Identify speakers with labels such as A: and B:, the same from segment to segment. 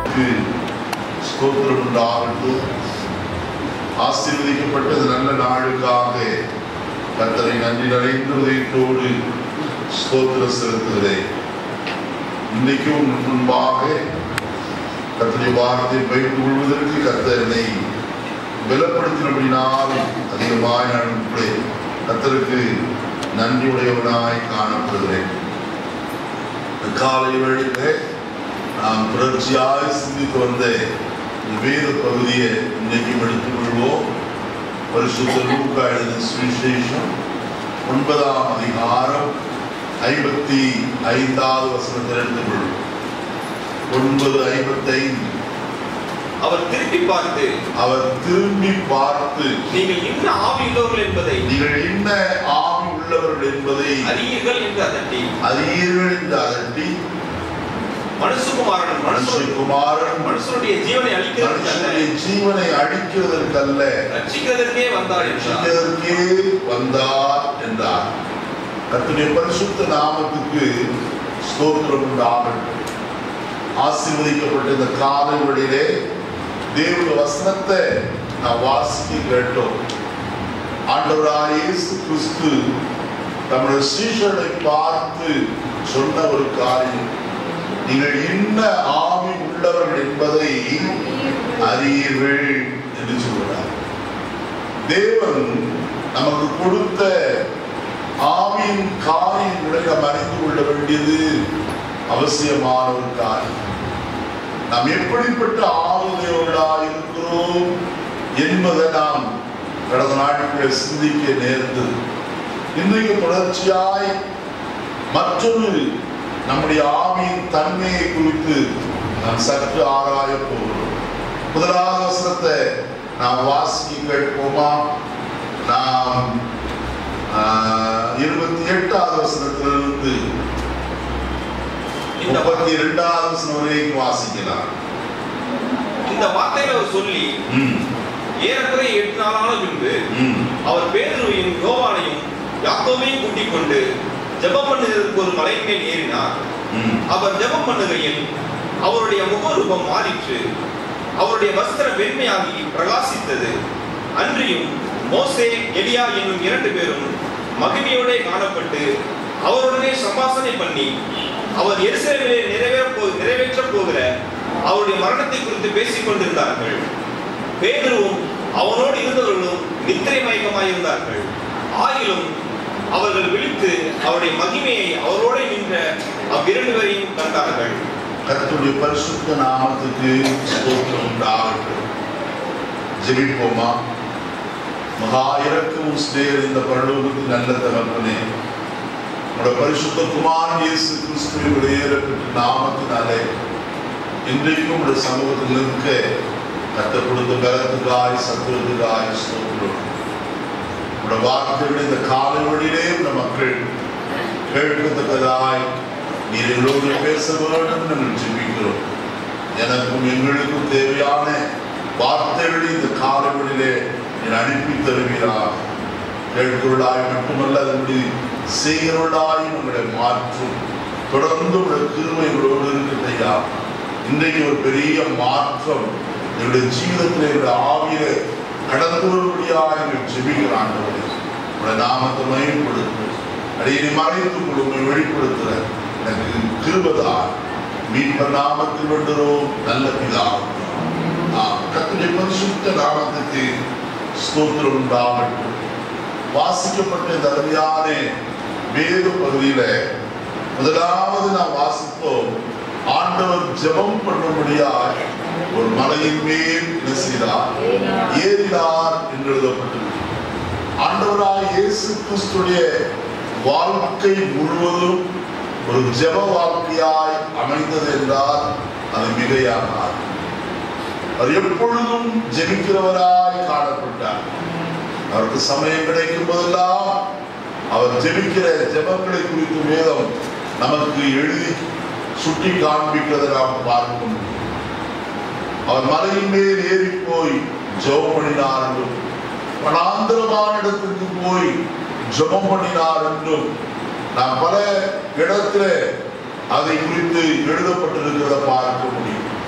A: நாமத்துக்கு ஸ்தோத்திரம் உண்டாகட்டும். ஆசீர்வதிக்கப்பட்ட நல்ல நாளுக்காக கர்த்தரை நன்றி நிறைந்த இதயத்தோடு ஸ்தோத்திரம் செலுத்துகிறேன். இன்றைக்கும் முன்பாக கர்த்தருடைய வார்த்தையை பயிர்ந்து கொள்வதற்கு கர்த்தரை பலப்படுத்தினபடினால் அதிகமாய் நான் கர்த்தருக்கு நன்றியுடையவனாய் காணப்படுகிறேன். காலை வேளையிலே நாம் தொடர்ச்சியாக சிந்தித்து வந்த வேத பகுதியை இன்றைக்கும் எடுத்துக் கொள்வோம். பரிசுத்த லூக்கா எழுதின சுவிசேஷம் 9ஆம் அதிகாரம் 55வது வசனத்தில் எடுத்துக் கொள்வோம். 9:55.
B: அவர் திரும்பி பார்த்து நீங்கள் என்ன ஆவி உள்ளவர்கள் என்பதை அறியீர்கள் என்று அதட்டி மனுஷகுமாரன் மனுஷனுடைய ஜீவனை அழிக்கிறதற்கல்ல ரட்சிக்கிறதற்கே வந்தார் என்றார். கர்த்தருடைய பரிசுத்த நாமத்துக்கு ஸ்தோத்திரம் உண்டாகட்டும். ஆசீர்வதிக்கப்பட்ட இந்த காலை வேளையிலே தேவனுடைய வசனத்தை நாம் வாசித்து கேட்டோம். ஆண்டவராகிய இயேசு கிறிஸ்து நம்முடைய சீஷர்களை பார்த்து சொன்ன ஒரு காரியம், நீங்கள் என்ன ஆவி உள்ளவர்கள் என்பதை அறியீர்கள் என்று சொல்கிறார். தேவன் நமக்கு கொடுத்த ஆவியின் காரியங்களை நாம் அறிந்து கொள்ள வேண்டியது அவசியமான ஒரு காரியம். நாம் எப்படிப்பட்ட ஆளுநர்களாக இருக்கிறோம் என்பதை நாம் கடந்த நாட்களில் சிந்திக்க நேர்ந்தது. இன்றைக்கு தொடர்ச்சியாய் மற்றொரு நம்முடைய ஆவியின் தன்மையை குறித்து நாம் சற்று ஆராய போகிறோம். முதலாவது வசனத்தை நாம் வாசிக்க கேட்போமா? நாம் 28வது வசனத்திலிருந்து 32வது வசனம் வரைக்கும் வாசிக்கலாம். இந்த வார்த்தைகளை அவர் சொல்லி ஏறக்குறைய 8 நாளான பின்பு அவர் பேதுருவையும் யோவானையும் யாக்கோபையும் கூட்டிக் கொண்டு ஜெபம் பண்ணுவதற்கு ஒரு மலையின் மேல் ஏறினார். அவர் ஜெபம் பண்ணுகையில் அவருடைய முகரூபம் மாறிற்று, அவருடைய வஸ்திரம் வெண்மையாகி பிரகாசித்தது. அன்றியும் மோசே எலியா என்னும் 2 பேரும் மகிமையோட காணப்பட்டு அவருடனே சம்பாஷணை பண்ணி அவர் எருசலேமிலே நிறைவேற்ற போகிற அவருடைய மரணத்தை குறித்து பேசிக் கொண்டிருந்தார்கள். பேதுருவும் அவனோடு இருந்தவர்களும் நித்திரை மயக்கமாயிருந்தார்கள். ஆயிலும் அவர்கள் விழித்து அவருடைய மகிமையை அவரோடு நின்ற அவ்விரண்டு பேரையும் கண்டார்கள்.
A: கர்த்தருடைய பரிசுத்த நாமத்துக்கு ஸ்தோத்திரம் உண்டாகட்டும். ஜெபிப்போமா? மகா இரக்கமும் ஸ்நேகம் இந்த பரலோகத்தின் நல்ல தகப்பனே, உடைய பரிசுத்த குமாரன் இயேசு கிறிஸ்துவினுடைய ஏறப்பட்ட நாமத்தினாலே இன்றைக்கும் உடைய சமூகத்தில் இருக்க கர்த்தர் கொடுத்த பலத்துக்காய் சத்துவத்துக்காய் ஸ்தோத்திரம். உடைய வார்த்தைகள் இந்த காலை வழியிலே உடைய மக்கள் கேட்கத்தக்கதாய் நீர் எங்களோடு பேச வேண்டும் நாங்கள் ஜெபிக்கிறோம். எனக்கும் எங்களுக்கும் தேவையான வார்த்தைகளை இந்த காலை வழியிலே நீர் அனுப்பி தருவீராக. கேட்கிறவர்களாய் மட்டுமல்ல, அதனுடைய செய்கிறவர்களாயும் உங்களை மாற்றும். தொடர்ந்து உடைய கிருபை எங்களோடு இருக்கிறதையா. இன்றைக்கு ஒரு பெரிய மாற்றம் என்னுடைய ஜீவிதத்தில் என்னுடைய ஆவியில கடந்து வரும்படியாக எங்கள் ஜெபிக்கிறான். உடைய நாமத்தை மயப்படுத்து, அடியை மறைத்துக் கொள்ளும், வெளிப்படுத்துற எனக்கு கிருபைதான். மீட்பர் நாமத்தில் வேண்டுகிறோம் நல்ல பிதாவே. கர்த்தருடைய பரிசுத்த நாமத்துக்கு ஸ்தோத்திரம் உண்டாகட்டும். வாசிக்கப்பட்ட இந்த அருமையான வேத பகுதியில முதலாவது நாம் வாசித்தோம், ஆண்டவர் ஜெபம் பண்ணும்படியாக ஒரு மலையின் மேல் என்ன செய்தார்? ஏறினார் என்று எழுதப்பட்டது. ஆண்டவராய் இயேசு கிறிஸ்துடைய வாழ்க்கை முழுவதும் ஒரு ஜெப வாழ்க்கையாய் அமைந்தது என்றால் அது மிகையானார். அவர் எப்பொழுதும் ஜெபிக்கிறவராய் காணப்பட்டார். அவருக்கு சமயம் கிடைக்கும் போதெல்லாம் அவர் ஜெபிக்கிற ஜெபங்களை குறித்து வேதம் நமக்கு எழுதி சுட்டி காண்பிக்கிறதை நாம் பார்க்க முடியும். அவர் மலையின் மேல் ஏறி போய் ஜெபம் பண்ணினார் என்றும், வனாந்தரமான இடத்துக்கு போய் ஜெபம் பண்ணினார் என்றும் நாம் பல இடத்துல அதை குறித்து எழுதப்பட்டிருக்கிறத பார்க்க முடியும்.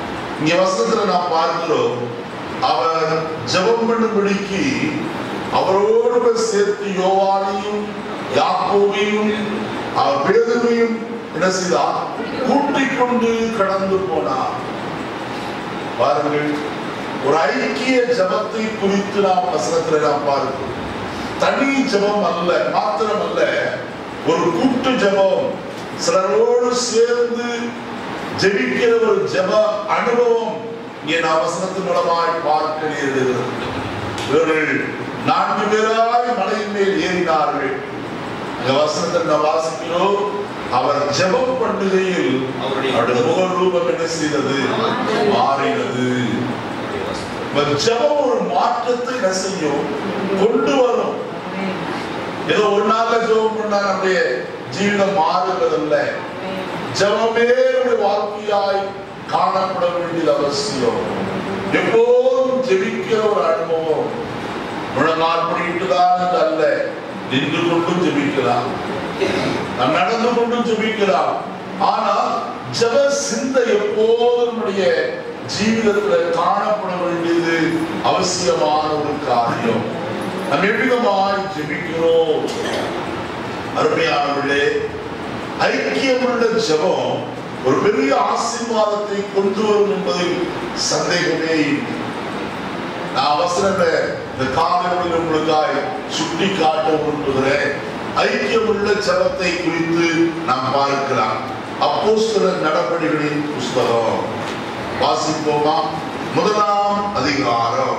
A: இங்க வசனத்துல நாம் பார்க்கிறோம், அவர் ஜெபம் பண்ணும்படிக்கு அவரோடு சேர்த்து யோவானையும் யாக்கோபையும் பேதுருவையும் என்ன செய்தார்? கூட்டிக் கொண்டு கடந்து போனார். பாருங்கள், ஒரு ஐக்கிய ஜபத்தை குறித்து நாம் வசனத்துல நாம் பார்க்கிறோம். தனி ஜபம் அல்ல, மாத்திரம் அல்ல, ஒரு கூட்டு ஜபம், சிலரோடு சேர்ந்து ஜெபிக்கிற ஒரு ஜப அனுபவம் இங்கே நாம் வசனத்தின் மூலமாய் பார்க்க நேரிடுகிறது. இவர்கள் 4 பேராய் மலையின் மேல் ஏறினார்கள். இந்த வசனத்தை நாம் வாசிக்கிறோம், அவர் ஜெபம் பண்ணுகையில் அவருடைய முக ரூபம் என்ன செய்தது? மாறினது. ஜெபம் ஒரு மாற்றத்தை என்ன செய்யும்? கொண்டு வரும். ஏதோ ஒரு நாள்ல ஜெபம் பண்ணா நம்முடைய ஜீவிதம் மாறுவதல்ல. ஜெபமே வாழ்க்கையாய் காணப்பட வேண்டியது அவசியம். எப்போதும் ஜெபிக்கிற ஒரு அனுபவம். முழங்கால் படிட்டுதான் என்று அல்ல, நின்று கொண்டும் ஜெபிக்கலாம், நாம் நடந்து கொண்டும் ஜெபிக்கலாம். ஆனால் ஜெப சிந்தை எப்போதும் நம்முடைய ஜீவிதத்தில் காணப்பட வேண்டியது அவசியமான ஒரு காரியம். நாம் எவ்விதமாய் ஜெபிக்கிறோம்? அருமையானவர்களே, ஐக்கியமுள்ள ஜெபம் ஒரு பெரிய ஆசீர்வாதத்தை கொண்டு வரும் என்பதில் சந்தேகமே இல்லை. நான் அவசரத்தை இந்த காலையில் உங்களுக்காய் சுட்டி காட்ட விரும்புகிறேன். ஐக்கியமுள்ள ஜெபத்தை குறித்து நாம் பார்க்கலாம். அப்போஸ்தலர் நடபடிகளின் புஸ்தகம் வாசிப்போமா? 1ஆம் அதிகாரம்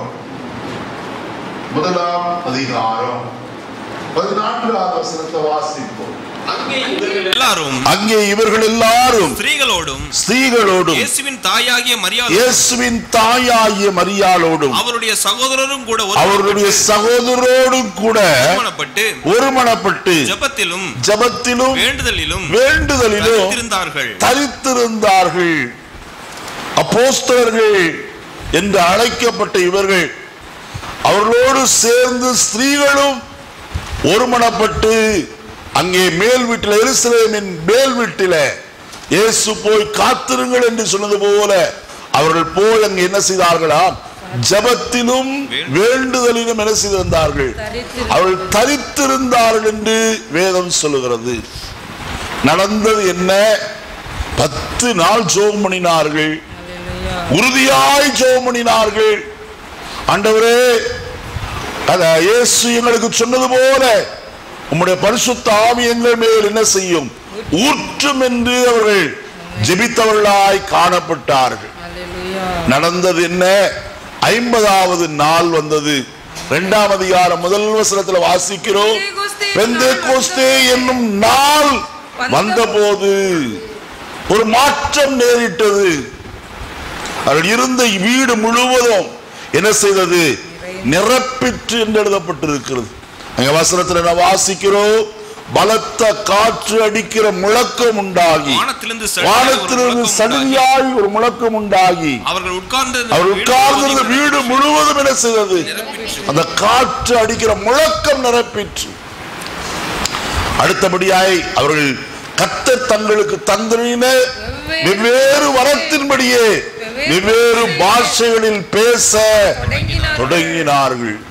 A: 14வது வசனத்தை வாசிப்போம். அங்கே இவர்கள் எல்லாரும் ஸ்திரீகளோடும் இயேசுவின் தாயாகிய மரியாளோடும் அவருடைய சகோதரரோடும் கூட ஒருமனப்பட்டு ஜெபத்திலும் வேண்டுதலிலும் தரித்திருந்தார்கள். அப்போஸ்தலர்கள் என்று அழைக்கப்பட்ட இவர்கள் அவர்களோடு சேர்ந்து ஸ்திரீகளும் ஒருமனப்பட்டு அங்கே மேல் வீட்டில், எருசலேமின் மேல் வீட்டில் இயேசு போய் காத்திருங்கள் என்று சொன்னது போல அவர்கள் போய் அங்கே என்ன செய்தார்களாம்? ஜெபத்திலும் வேண்டுதலிலும் என்ன செய்திருந்தார்கள்? அவர்கள் தரித்திருந்தார்கள் என்று வேதம் சொல்லுகிறது. நடந்தது என்ன? 10 நாள் ஜெபம் பண்ணினார்கள், உறுதியாய் ஜெபம் பண்ணினார்கள். ஆண்டவரே, இயேசு எங்களுக்கு சொன்னது போல உம்முடைய பரிசுத்த ஆவி எங்கள் மேல் என்ன செய்யும்? ஊற்றும் என்று அவர்கள் ஜெபித்தவர்களாய் காணப்பட்டார்கள். நடந்தது என்ன? 50வது நாள் வந்தது. 2ஆம் அதிகாரம் 1 வசனத்தில் வாசிக்கிறோம், பெந்தேகோஸ்தே என்னும் நாள் வந்தபோது ஒரு மாற்றம் நேரிட்டது. அவர்கள் இருந்த வீடு முழுவதும் என்ன செய்தது? நிரப்பிற்று என்று எழுதப்பட்டிருக்கிறது. அங்க வசனத்தில் நான் வாசிக்கிறோம், பலத்த காற்று அடிக்கிற முழக்கம் உண்டாகி, வானத்திலிருந்து சடுதியாய் ஒரு முழக்கம் உண்டாகி அவர்கள் உட்கார்ந்திருந்த வீடு முழுவதும் என்ன செய்தது? அந்த காற்று அடிக்கிற முழக்கம் நிரப்பிற்று. அடுத்தபடியாய் அவர்கள் கர்த்தர் தங்களுக்கு தந்தின வெவ்வேறு வரத்தின்படியே வெவ்வேறு பாஷைகளில் பேச தொடங்கினார்கள்.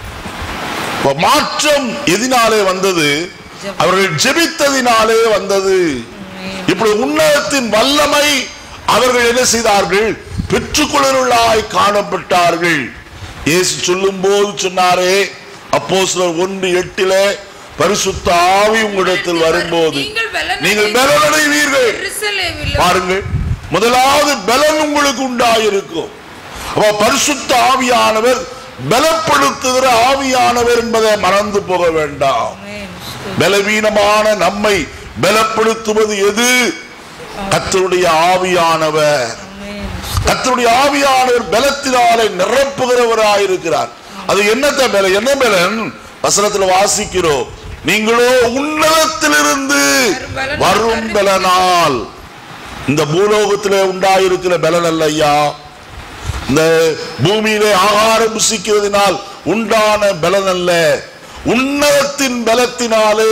A: மாற்றம் எதினாலே வந்தது? அவர்கள் ஜெபித்ததினாலே வந்தது. இப்படி உன்னதத்தின் வல்லமை அவர்கள் என்ன செய்தார்கள்? பெற்றுக்கொள்ளலாய் காணப்பட்டார்கள். இயேசு சொல்லும் போது சொன்னாரே, அப்போஸ்தலர் 1:8 பரிசுத்த ஆவி உங்களிடத்தில் வரும்போது நீங்கள் பலனடைவீர்கள். பாருங்கள், முதலாவது பலன் உங்களுக்கு உண்டாயிருக்கும். பரிசுத்த ஆவியானவர் பலப்படுத்துகிற ஆவியானவர் என்பதை மறந்து போக வேண்டாம். பலவீனமான நம்மை பலப்படுத்துவது எது? கர்த்தருடைய ஆவியானவர். கர்த்தருடைய ஆவியானவர் பலத்தினாலே நிரப்புகிறவராயிருக்கிறார். அது என்னத்த பலன்? என்ன பலன்? வசனத்தில் வாசிக்கிறோம், நீங்களோ உன்னதத்திலிருந்து வரும் பலனால். இந்த பூலோகத்திலே உண்டாயிருக்கிற பலன் அல்ல ஐயா, இந்த பூமியிலே ஆகாரம் புசிக்கிறதுனால் உண்டான பலன் அல்ல, உன்னதத்தின் பலத்தினாலே.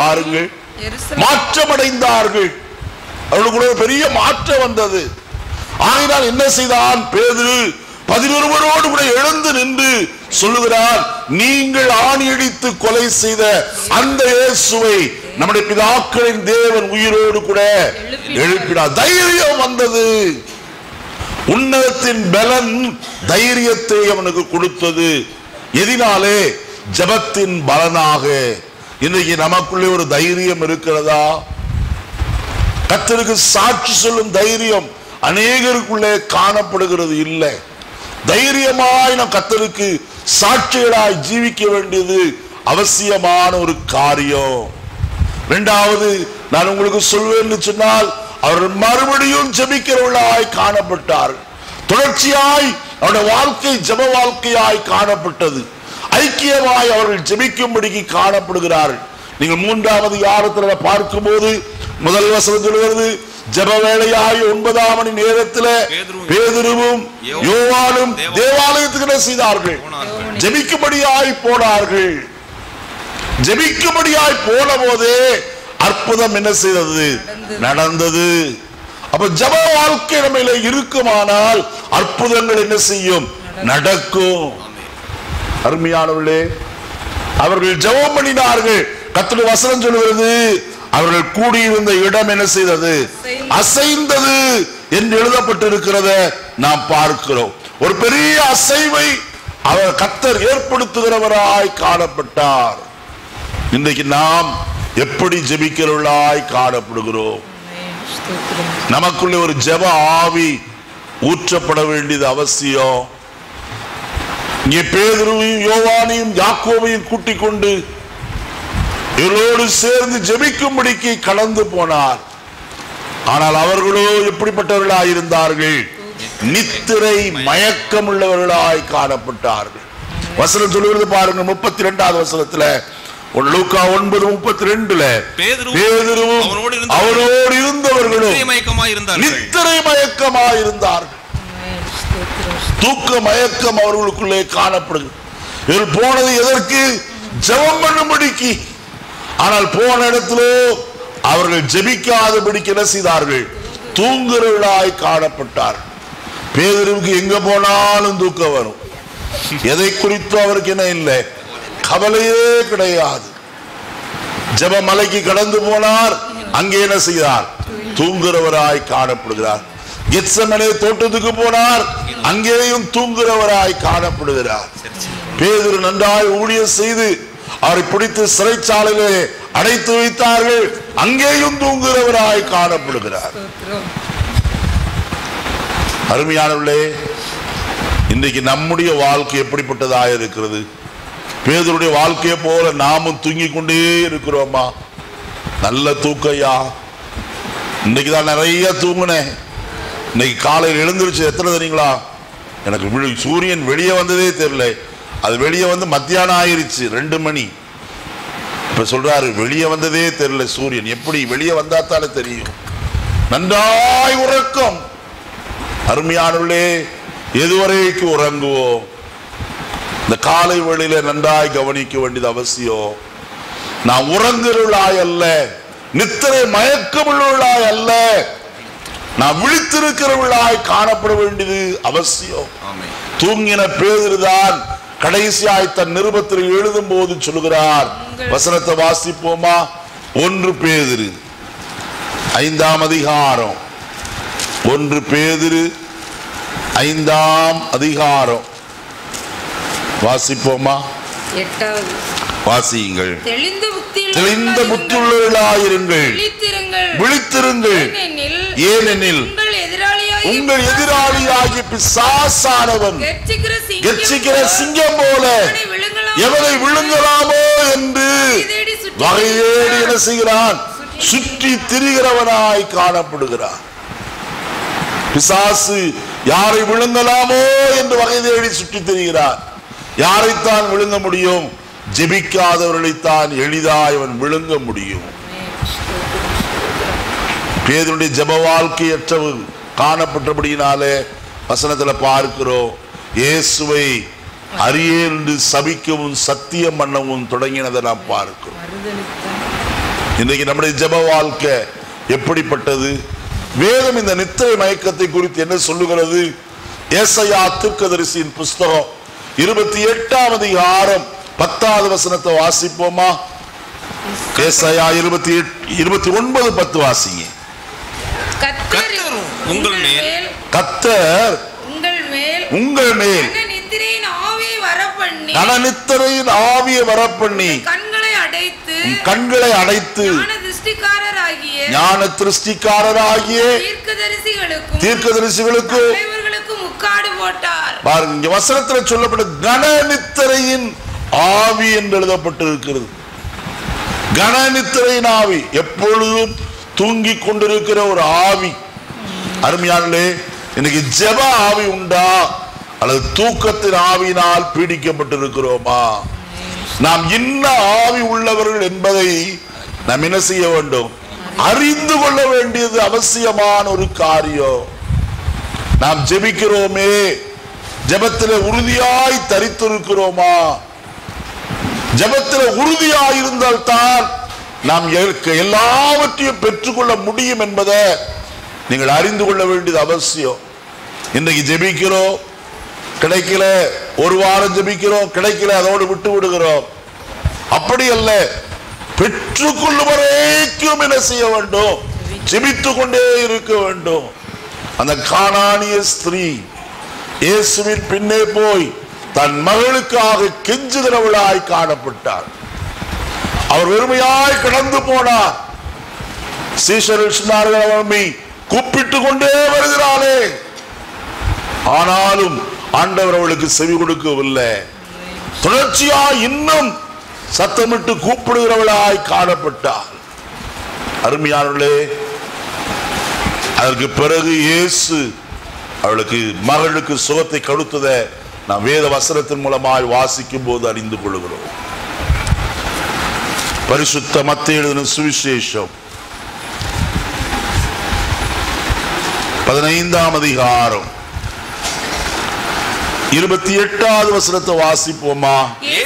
A: பாருங்கள், மாற்றமடைந்தார்கள். அவர்களுக்கு ஒரு பெரிய மாற்றம் வந்தது. ஆகினால் என்ன செய்தான் பேதுரு? 11 கூட எழுந்து நின்று சொல்லுகிறார், நீங்கள் ஆணியடித்து கொலை செய்த அந்த இயேசுவை நம்முடைய பிதாக்களின் தேவன் உயிரோடு கூட எழுப்பினார். தைரியம் வந்தது. உன்னதத்தின் பலன் தைரியத்தை அவனுக்கு கொடுத்தது. எதினாலே? ஜெபத்தின் பலனாக. இன்றைக்கு நமக்குள்ளே ஒரு தைரியம் இருக்கிறதா? கர்த்தருக்கு சாட்சி சொல்லும் தைரியம் அநேகருக்குள்ளே காணப்படுகிறது இல்லை. தைரியமாய் நாம் கர்த்தருக்கு சாட்சிகளாய் ஜீவிக்க வேண்டியது அவசியமான ஒரு காரியம். இரண்டாவது நான் உங்களுக்கு சொல்வேன்னு சொன்னால், அவர்கள் மறுபடியும் ஜெபிக்கிறவர்களாய் காணப்பட்டார். தொடர்ச்சியாய் அவருடைய வாழ்க்கை ஜெப வாழ்க்கையாய் காணப்பட்டது. ஐக்கியமாய் அவர்கள் ஜெபிக்கும்படிக்கு காணப்படுகிறார்கள். நீங்கள் 3வது அதிகாரத்தில் பார்க்கும்போது முதல் வசனம் சொல்கிறது, ஜெப வேளையாய் 9ஆம் மணி நேரத்தில் பேதுருவும் யோவானும் தேவாலயத்துக்கு என்ன செய்தார்கள்? ஜெபிக்கும்படியாய் போனார்கள். ஜெபிக்கும்படியாய் போன போதே அற்புதம் என்ன செய்தது? நடந்தது. அப்ப ஜெப வாழ்க்கை நம்மிலே இருக்குமானால் அற்புதங்கள் என்ன செய்யும்? நடக்கும். அருமையானவர்களே, அவர்கள் ஜெபம் பண்ணினார்கள். கர்த்தருடைய வசனம் சொல்கிறது, அவர்கள் கூடியிருந்த இடம் என்ன செய்தது? அசைந்தது என்று எழுதப்பட்டிருக்கிறத நாம் பார்க்கிறோம். ஒரு பெரிய அசைவை அவர் கர்த்தர் ஏற்படுத்துகிறவராய் காணப்பட்டார். இன்றைக்கு நாம் எப்படி ஜெபிக்கிறவர்களாய் காணப்படுகிறோம்? நமக்குள்ளே ஒரு ஜெப ஆவி ஊற்றப்பட வேண்டியது அவசியம். இங்கே பேதுருவையும் யோவானையும் யாக்கோபையும் கூட்டிக் கொண்டு இவர்களோடு சேர்ந்து ஜெபிக்கும்படிக்கு கடந்து போனார். ஆனால் அவர்களோ எப்படிப்பட்டவர்களாய் இருந்தார்கள்? நித்திரை மயக்கம் உள்ளவர்களாய் காணப்பட்டார்கள். வசனம் சொல்லுகிறது பாருங்க, 32வது வசனத்துல, லூக்கா 9:32 பேதுருவும் அவரோடு இருந்தவர்களும் நித்திரை மயக்கமாய் இருந்தார்கள். தூக்க மயக்கம் அவர்களுக்குள்ளே காணப்படுகிறது. இவர்கள் போனது எதற்கு? ஜெபம் பண்ணும்படிக்கு. ஆனால் போன இடத்திலோ அவர்கள் ஜெபிக்காதபடிக்கு என்ன செய்தார்கள்? தூங்குறவர்களாய் காணப்பட்டார். பேதுருவுக்கு எங்க போனாலும் தூக்கம் வரும். எதை குறித்து அவருக்கு என்ன இல்லை? கவலையே கிடையாது. ஜெப மலைக்கு கடந்து போனார், அங்கே என்ன செய்தார்? தூங்குறவராய் காணப்படுகிறார். கெத்செமனே தோட்டத்துக்கு போனார், அங்கேயும் தூங்குறவராய் காணப்படுகிறார். பேதுரு நன்றாய் ஊழியம் செய்து அவரை பிடித்து சிறைச்சாலையிலே அடைத்து வைத்தார்கள், அங்கேயும் தூங்குறவராய் காணப்படுகிறார். அருமையானவர்களே, இன்றைக்கு நம்முடைய வாழ்க்கை எப்படிப்பட்டதாக இருக்கிறது? பேதுருடைய வாழ்க்கையை போல நாமும் தூங்கி கொண்டே இருக்கிறோமா? நல்ல தூக்கையா? இன்னைக்கு தான் நிறைய தூங்குனேன். இன்னைக்கு காலையில் எழுந்திருச்சு எத்தனை தெரியுங்களா? எனக்கு சூரியன் வெளியே வந்ததே தெரியல. அது வெளியே வந்து மத்தியானம் ஆயிருச்சு, 2 மணி. இப்ப சொல்றாரு வெளியே வந்ததே தெரியல சூரியன். எப்படி வெளியே வந்தாத்தாலே தெரியும். நன்றாய் உறக்கம். அருமையானவர்களே, எதுவரைக்கு உறங்குவோம்? இந்த காலை வேளையில நன்றாய் கவனிக்க வேண்டியது அவசியம். நான் உறங்குறவளாய் அல்ல, நித்திரை மயக்கமுள்ளவளாய் அல்ல, நான் விழித்திருக்கிறவளாய் காணப்பட வேண்டியது அவசியம். தூங்கின பேதுருதான் கடைசியாய் தன் நிருபத்தில் எழுதும் போது சொல்லுகிறார். வசனத்தை வாசிப்போமா? 1 பேதுரு 5ஆம் அதிகாரம். 1 பேதுரு 5ஆம் அதிகாரம் வாசிப்போமா?
C: 8வது
A: வாசியுங்கள்.
C: தெளிந்த புத்தியுள்ளவர்களாயிருங்கள்,
A: விழித்திருங்கள். ஏனெனில் உங்கள் எதிராளியாகிய பிசாசானவன் கெர்ச்சிக்கிற சிங்கம் போல எவனை விழுங்கலாமோ என்று வகையேடி என்ன செய்கிறான்? சுற்றி திரிகிறவனாய் காணப்படுகிறான். பிசாசு யாரை விழுங்கலாமோ என்று வகை தேடி சுற்றி திரிகிறான். யாரைத்தான் விழுங்க முடியும்? ஜெபிக்காதவர்களைத்தான் எளிதாய் அவன் விழுங்க முடியும். பேதுருடைய ஜெப வாழ்க்கையற்றது காணப்பட்டபடியினாலே வசனத்துல பார்க்கிறோம், இயேசுவை அறியேன் என்று சபிக்கவும் சத்தியம் பண்ணவும் தொடங்கினதை நாம் பார்க்கிறோம். இன்றைக்கு நம்முடைய ஜெப வாழ்க்கை எப்படிப்பட்டது? வேதம் இந்த நித்திரை மயக்கத்தை குறித்து என்ன சொல்லுகிறது? ஏசாயா தீர்க்கதரிசியின் புஸ்தகம் 28ஆம் அதிகாரம் 10வது வசனத்தை வாசிப்போமா? ஏசாயா 29:10 வாசிங்க.
C: கர்த்தர்
B: உங்கள் மேல்
A: உங்கள் மேல் கனநித்திரையின் ஆவியை வரப்பண்ணி கண்களை அடைத்து ஞான திருஷ்டிக்காரராகிய தீர்க்கதரிசிகளுக்கு பாருங்க, வசனத்தில் சொல்லப்பட்ட கனநித்திரையின் ஆவி என்று எழுதப்பட்டிருக்கிறது. கனநித்திரையின் ஆவி, எப்பொழுதும் தூங்கிக் கொண்டிருக்கிற ஒரு ஆவி. அருமையானே, இன்னைக்கு ஜெப ஆவி உண்டா அல்லது தூக்கத்தின் ஆவியினால் பீடிக்கப்பட்டிருக்கிறோமா? நாம் இன்ன ஆவி உள்ளவர்கள் என்பதை நாம் என்ன செய்ய வேண்டும்? அறிந்து கொள்ள வேண்டியது அவசியமான ஒரு காரியம். நாம் ஜெபிக்கிறோமே, ஜெபத்தில் உறுதியாய் தரித்திருக்கிறோமா? ஜெபத்தில் உறுதியாய் இருந்தால் தான் நாம் எல்லாவற்றையும் பெற்றுக்கொள்ள முடியும் என்பதை நீங்கள் அறிந்து கொள்ள வேண்டியது அவசியம். இன்றைக்கு ஜெபிக்கிறோம், கிடைக்கல, ஒரு வாரம் ஜெபிக்கிறோம், கிடைக்கல, அதோடு விட்டு விடுகிறோம். அப்படி அல்ல, பெற்றுக்கொள்ளும் வரைக்கும் என்ன செய்ய வேண்டும்? ஜெபித்துக் கொண்டே இருக்க வேண்டும். அந்த கானானிய ஸ்திரீ இயேசுவின் பின்னே போய் தன் மகளுக்காக கெஞ்சுகிறவளாய் காணப்பட்டார். அவர் வெறுமையாய் கடந்து போனார். சீஷர்கள் சொன்னார்கள், அவனை கூப்பிட்டு கொண்டே வருகிறாளே. ஆனாலும் ஆண்டவர் அவளுக்கு செவி கொடுக்கவில்லை. தொடர்ச்சியா இன்னும் சத்தமிட்டு கூப்பிடுகிறவளாய் காணப்பட்டார். அருமையானவர்களே, அதற்கு பிறகு இயேசு அவளுக்கு மகளுக்கு சுகத்தை கொடுத்ததை நாம் வேத வசனத்தின் மூலமாய் வாசிக்கும் போது அறிந்து கொள்கிறோம். பரிசுத்த மத்தேயு எழுதின சுவிசேஷம் 15ஆம் அதிகாரம் 28வது வசனத்தை வாசிப்போமா?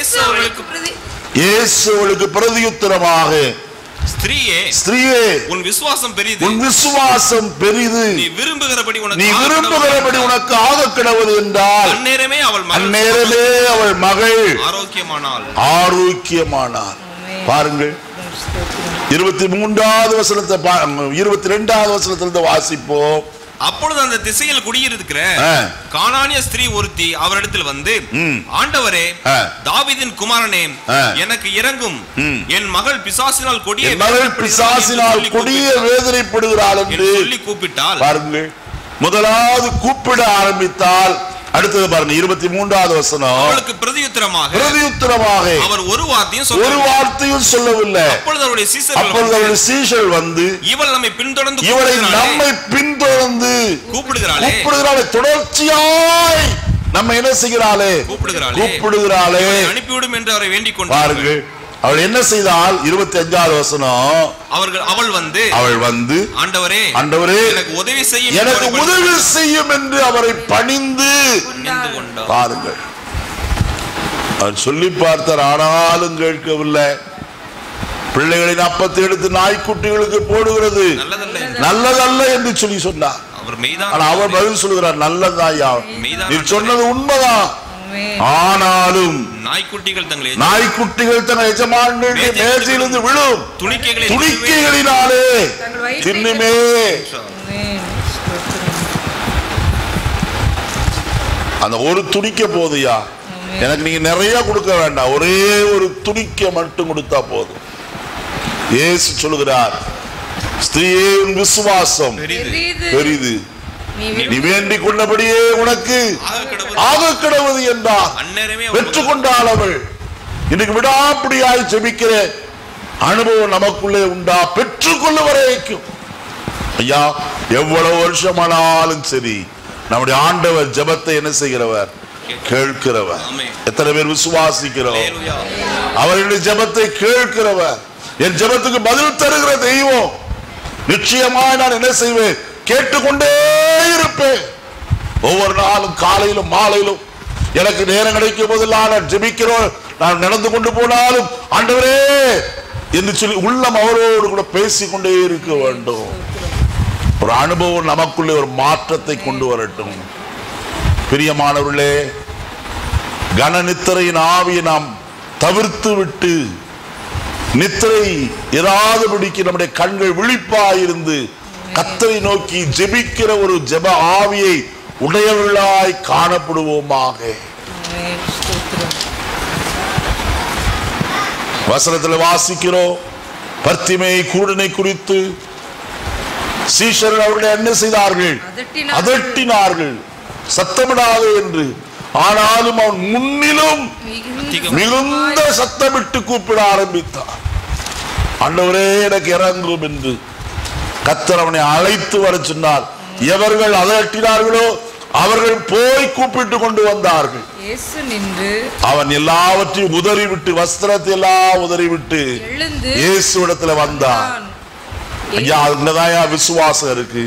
A: இயேசு அவளுக்கு பிரதியுத்தரமாக, ஸ்திரீயே, உன் விசுவாசம் பெரிது, நீ விரும்புகிறபடி உனக்கு ஆகக் கடவுது என்றால் அந்நேரமே அவள் மகள் ஆரோக்கியமானாள். பாருங்கள், 23வது வசனத்தை 22வது வசனத்திலிருந்து வாசிப்போம்.
B: அப்பொழுது அந்த திசையில் குடியிருக்கிற கானானிய ஸ்திரீ ஒருத்தி அவரிடத்தில் வந்து, ஆண்டவரே, தாவீதின் குமாரனே, எனக்கு இரங்கும், என் மகள் பிசாசினால் கொடிய வேதனைப்படுகிறாள் என்று சொல்லி கூப்பிட்டாள்.
A: பாருங்கள், முதலாவது கூப்பிட ஆரம்பித்தால், அடுத்தது பாருங்க 23வது வசனம்.
B: அவளுக்கு பிரதியுத்தரமாக அவர் ஒரு வார்த்தையும் சொல்லவில்லை. அப்பொழுது அவருடைய சீஷர்கள் வந்து, இவளை நம்மை பின்தொடர்ந்து கூப்பிடுகிறாளே, தொடர்ச்சியாய் நம்ம என்ன செய்கிறாளே? கூப்பிடுகிறாளே, அனுப்பிவிடும் என்று அவரை வேண்டிக் கொண்டார்கள். அவள் என்ன செய்தால்? 25வது வசனம். அவள் வந்து ஆண்டவரே, எனக்கு உதவி செய்யும் என்று அவரை பணிந்து பாருங்கள். அவர் சொல்லி பார்த்தார், ஆனாலும் கேட்கவில்லை. பிள்ளைகளின் அப்பத்தை எடுத்து நாய்க்குட்டிகளுக்கு போடுகிறது நல்லதல்ல என்று சொல்லி சொன்னார். அவர் பதில் சொல்கிறார், நல்லதாயா, நீ சொன்னது உண்மைதான். ஆனாலும் நாய்க்குட்டிகள் தங்கள் எஜமான்களுடைய மேஜையிலிருந்து விழும் துணிக்கைகளினாலே தின்னுமே. அந்த ஒரு துணிக்க போதுயா, எனக்கு நீங்க நிறைய கொடுக்க வேண்டாம், ஒரே ஒரு துணிக்க மட்டும் கொடுத்தா போதும். இயேசு சொல்லுகிறார், ஸ்திரீயே, உன் விசுவாசம் பெரிது, நீ வேண்டிக் கொண்டபடியே உனக்கு ஆக கடவுது என்றார். பெற்றுக்கொண்டாள் அவள். இன்னைக்கு விடாப்பிடியாய் ஜெபிக்கிற அனுபவம் நமக்குள்ளே உண்டா? பெற்றுக்கொள்ள வரைக்கும் ஐயா, எவ்வளவு வருஷமானாலும் சரி, நம்முடைய ஆண்டவர் ஜெபத்தை என்ன செய்கிறவர்? கேட்கிறவர். எத்தனை பேர் விசுவாசிக்கிறோம்? அவருடைய ஜெபத்தை கேட்கிறவர். என் ஜெபத்துக்கு பதில் தருகிற தெய்வம். நிச்சயமாய் நான் என்ன செய்வேன்? கேட்டுக்கொண்டே இருப்பேன். ஒவ்வொரு நாளும் காலையிலும் மாலையிலும் எனக்கு நேரம் கிடைக்கும் போதெல்லாம் நான் ஜெபிக்கிறோம். நான் நடந்து கொண்டு போனாலும் ஆண்டவரே என்று சொல்லி உள்ளம் அவரோடு கூட பேசிக்கொண்டே இருக்க வேண்டும். ஒரு
A: ஒரு அனுபவம் நமக்குள்ளே ஒரு மாற்றத்தை கொண்டு வரட்டும். பிரியமானவர்களே, கன நித்திரையின் ஆவியை நாம் தவிர்த்து விட்டு நித்திரை இராதபடிக்கு நம்முடைய கண்கள் விழிப்பாயிருந்து கர்த்தரை நோக்கி ஜெபிக்கிற ஒரு ஜெப ஆவியை உடையவர்களாய் காணப்படுவோமாக. வசனத்தில் வாசிக்கிறோம், பர்த்திமேயு குருடனை குறித்து சீஷர்கள் அவர்களை என்ன செய்தார்கள்? அதட்டினார்கள், சத்தமிடாது என்று. ஆனாலும் அவன் முன்னிலும் மிகுந்த சத்தமிட்டு கூப்பிட ஆரம்பித்தான். ஆண்டவரே எனக்கு இறங்கும் என்று கர்த்தர் அவனை அழைத்து வர சொன்னார். எவர்கள் அதட்டினார்களோ அவர்கள் போய் கூப்பிட்டு கொண்டு வந்தார்கள். அவன் எல்லாவற்றையும் உதறிவிட்டு, வஸ்திரத்தை எல்லாம் உதறிவிட்டு இயேசுவிடத்துல வந்தான். ஐயா, அதுதான் விசுவாசம் இருக்கு.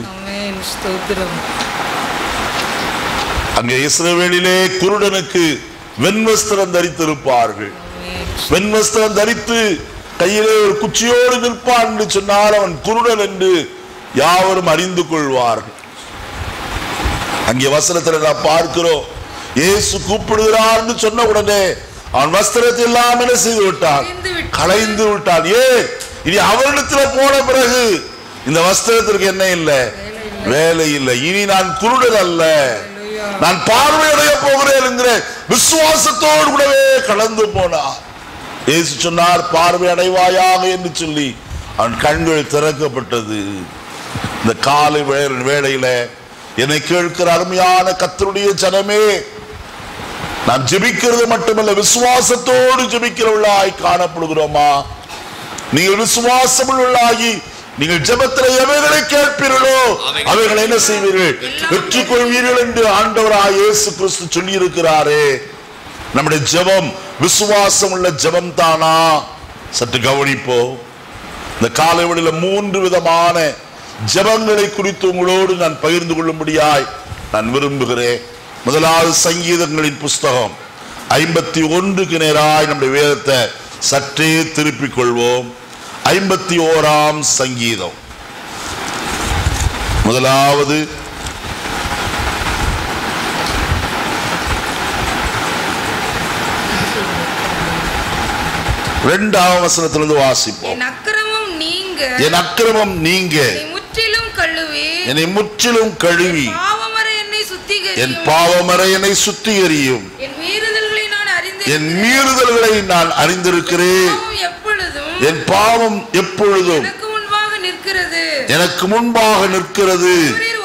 A: அங்கே இஸ்ரவேலிலே குருடனுக்கு வெண்வஸ்திரம் தரித்திருப்பார்கள். வெண்வஸ்திரம் தரித்து கையிலே ஒரு குச்சியோடு நிற்பான் என்று சொன்னால் அவன் குருடன் என்று யாவரும் அறிந்து கொள்வார்கள். அங்கே வசனத்தில் நாம் பார்க்கிறோம், இயேசு கூப்பிடுகிறார் என்று சொன்ன உடனே அவன் வஸ்திரத்தை எல்லாம் என்ன செய்து விட்டான்? களைந்து விட்டான். ஏன்? இனி அவரிடத்தில் போன பிறகு இந்த வஸ்திரத்திற்கு என்ன இல்லை? வேலை இல்லை. இனி நான் குருடன் அல்ல, நான் பார்வையடைய போகிறேன் என்கிற விசுவாசத்தோடு கூடவே கடந்து போனார். இயேசு சொன்னார், பார்வை அடைவாயாக என்று சொல்லி அவன் கண்கள் திறக்கப்பட்டது. இந்த காலை வேளையில என்னை கேட்கிற அருமையான கர்த்தருடைய ஜனமே, நாம் ஜெபிக்கிறது மட்டுமல்ல, விசுவாசத்தோடு ஜெபிக்கிறவர்களாய் காணப்படுகிறோமா? நீங்கள் விசுவாசம் உள்ளாகி நீங்கள் ஜெபத்தில் எவைகளை கேட்பீர்களோ அவைகளை என்ன செய்வீர்கள்? வெற்றி கொள்வீர்கள் என்று ஆண்டவராய் இயேசு கிறிஸ்து சொல்லி இருக்கிறாரே. நம்முடைய ஜெபம் விசுவாசம் உள்ள ஜெபம் தானா? சற்று கவனிப்போம். இந்த காலை வேளையில 3 விதமான ஜெபங்களை குறித்து உங்களோடு நான் பகிர்ந்து கொள்ளும்படியாய் நான் விரும்புகிறேன். முதலாவது, சங்கீதங்களின் புஸ்தகம் 51க்கு நேராய் நம்முடைய வேதத்தை சற்றே திருப்பிக் கொள்வோம். 51ஆம் சங்கீதம். முதலாவது இரண்டாம் வசனத்திலிருந்து வாசிப்போம்.
C: என் அக்கிரமம் நீங்க,
A: என் அக்கிரமம் நீங்க,
C: என்னை முற்றிலும் கழுவி
A: என் பாவமறை என்னை சுத்திகரியும். என் மீறுதல்களை நான் அறிந்திருக்கிறேன். என் பாவம் எப்பொழுதும் எனக்கு முன்பாக நிற்கிறது.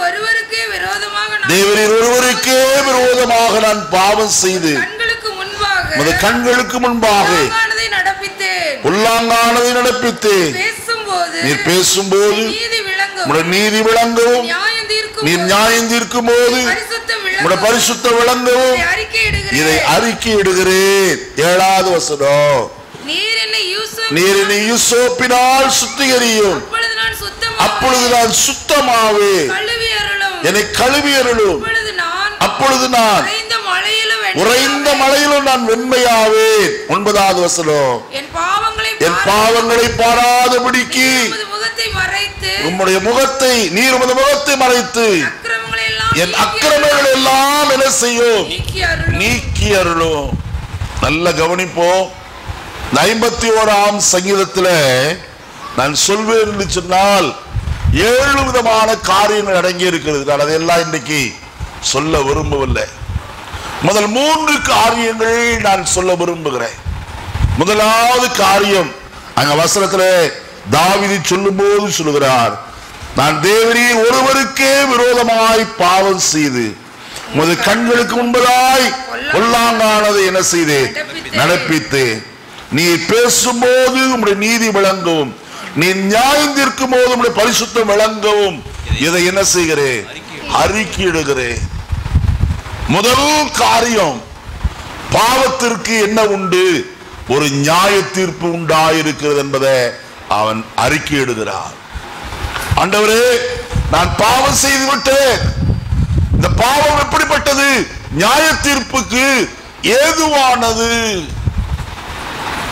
A: தேவரீர் ஒருவருக்கே விரோதமாக நான் பாவம் செய்து கண்களுக்கு முன்பாக உள்ளாங்கானதை நடப்பித்தேன். நீர் பேசும்போது நீதி விளங்கவும், நீர் நியாயம் தீர்க்கும் போது பரிசுத்த விளங்கவும் இதை அறிக்கையிடுகிறேன். 7வது வசனம், நீர் என்னை யூசோப்பினால் சுத்திகரியும், அப்பொழுது நான் சுத்தமாவே. என்னை கழுவி அருளும், அப்பொழுது நான் உறைந்த மழையிலும் நான் வெண்மையாவேன். 9வது வசனம், என் பாவங்களை பாராதபடிக்கு உம்முடைய முகத்தை, நீர் உமது முகத்தை மறைத்து என் அக்கிரமங்கள் எல்லாம் என்ன செய்யும்? நீக்கி அருளும். நல்ல கவனிப்போம். 51ஆம் சங்கீதத்தில் நான் சொல்வேன் என்று சொன்னால் 7 விதமான காரியங்கள் அடங்கி இருக்கிறது. நான் அதையெல்லாம் இன்றைக்கு சொல்ல விரும்பவில்லை. முதல் 3 காரியங்கள் நான் சொல்ல விரும்புகிறேன். முதலாவது காரியம், அங்க வசனத்திலே தாவீது சொல்லும் போது சொல்லுகிறார், நான் தேவரீர் ஒருவருக்கே விரோதமாய் பாவம் செய்து உமது கண்களுக்கு முன்பதாய் பொல்லாங்கானதை என்ன செய்தேன்? நடப்பித்தேன். நீ பேசும்போது உம்முடைய நீதி விளங்கவும், நீ நியாயம் தீர்க்கும் போது உம்முடைய பரிசுத்தம் விளங்கவும் இதை என்ன செய்கிறேன்? அறிக்கையிடுகிறேன். முதல் காரியம், பாவத்திற்கு என்ன உண்டு? ஒரு நியாய தீர்ப்பு உண்டாயிருக்கிறது என்பதை அவன் அறிக்கையிடுகிறான். ஆண்டவரே, நான் பாவம் செய்து விட்டேன். இந்த பாவம் எப்படிப்பட்டது? நியாய தீர்ப்புக்கு ஏதுவானது.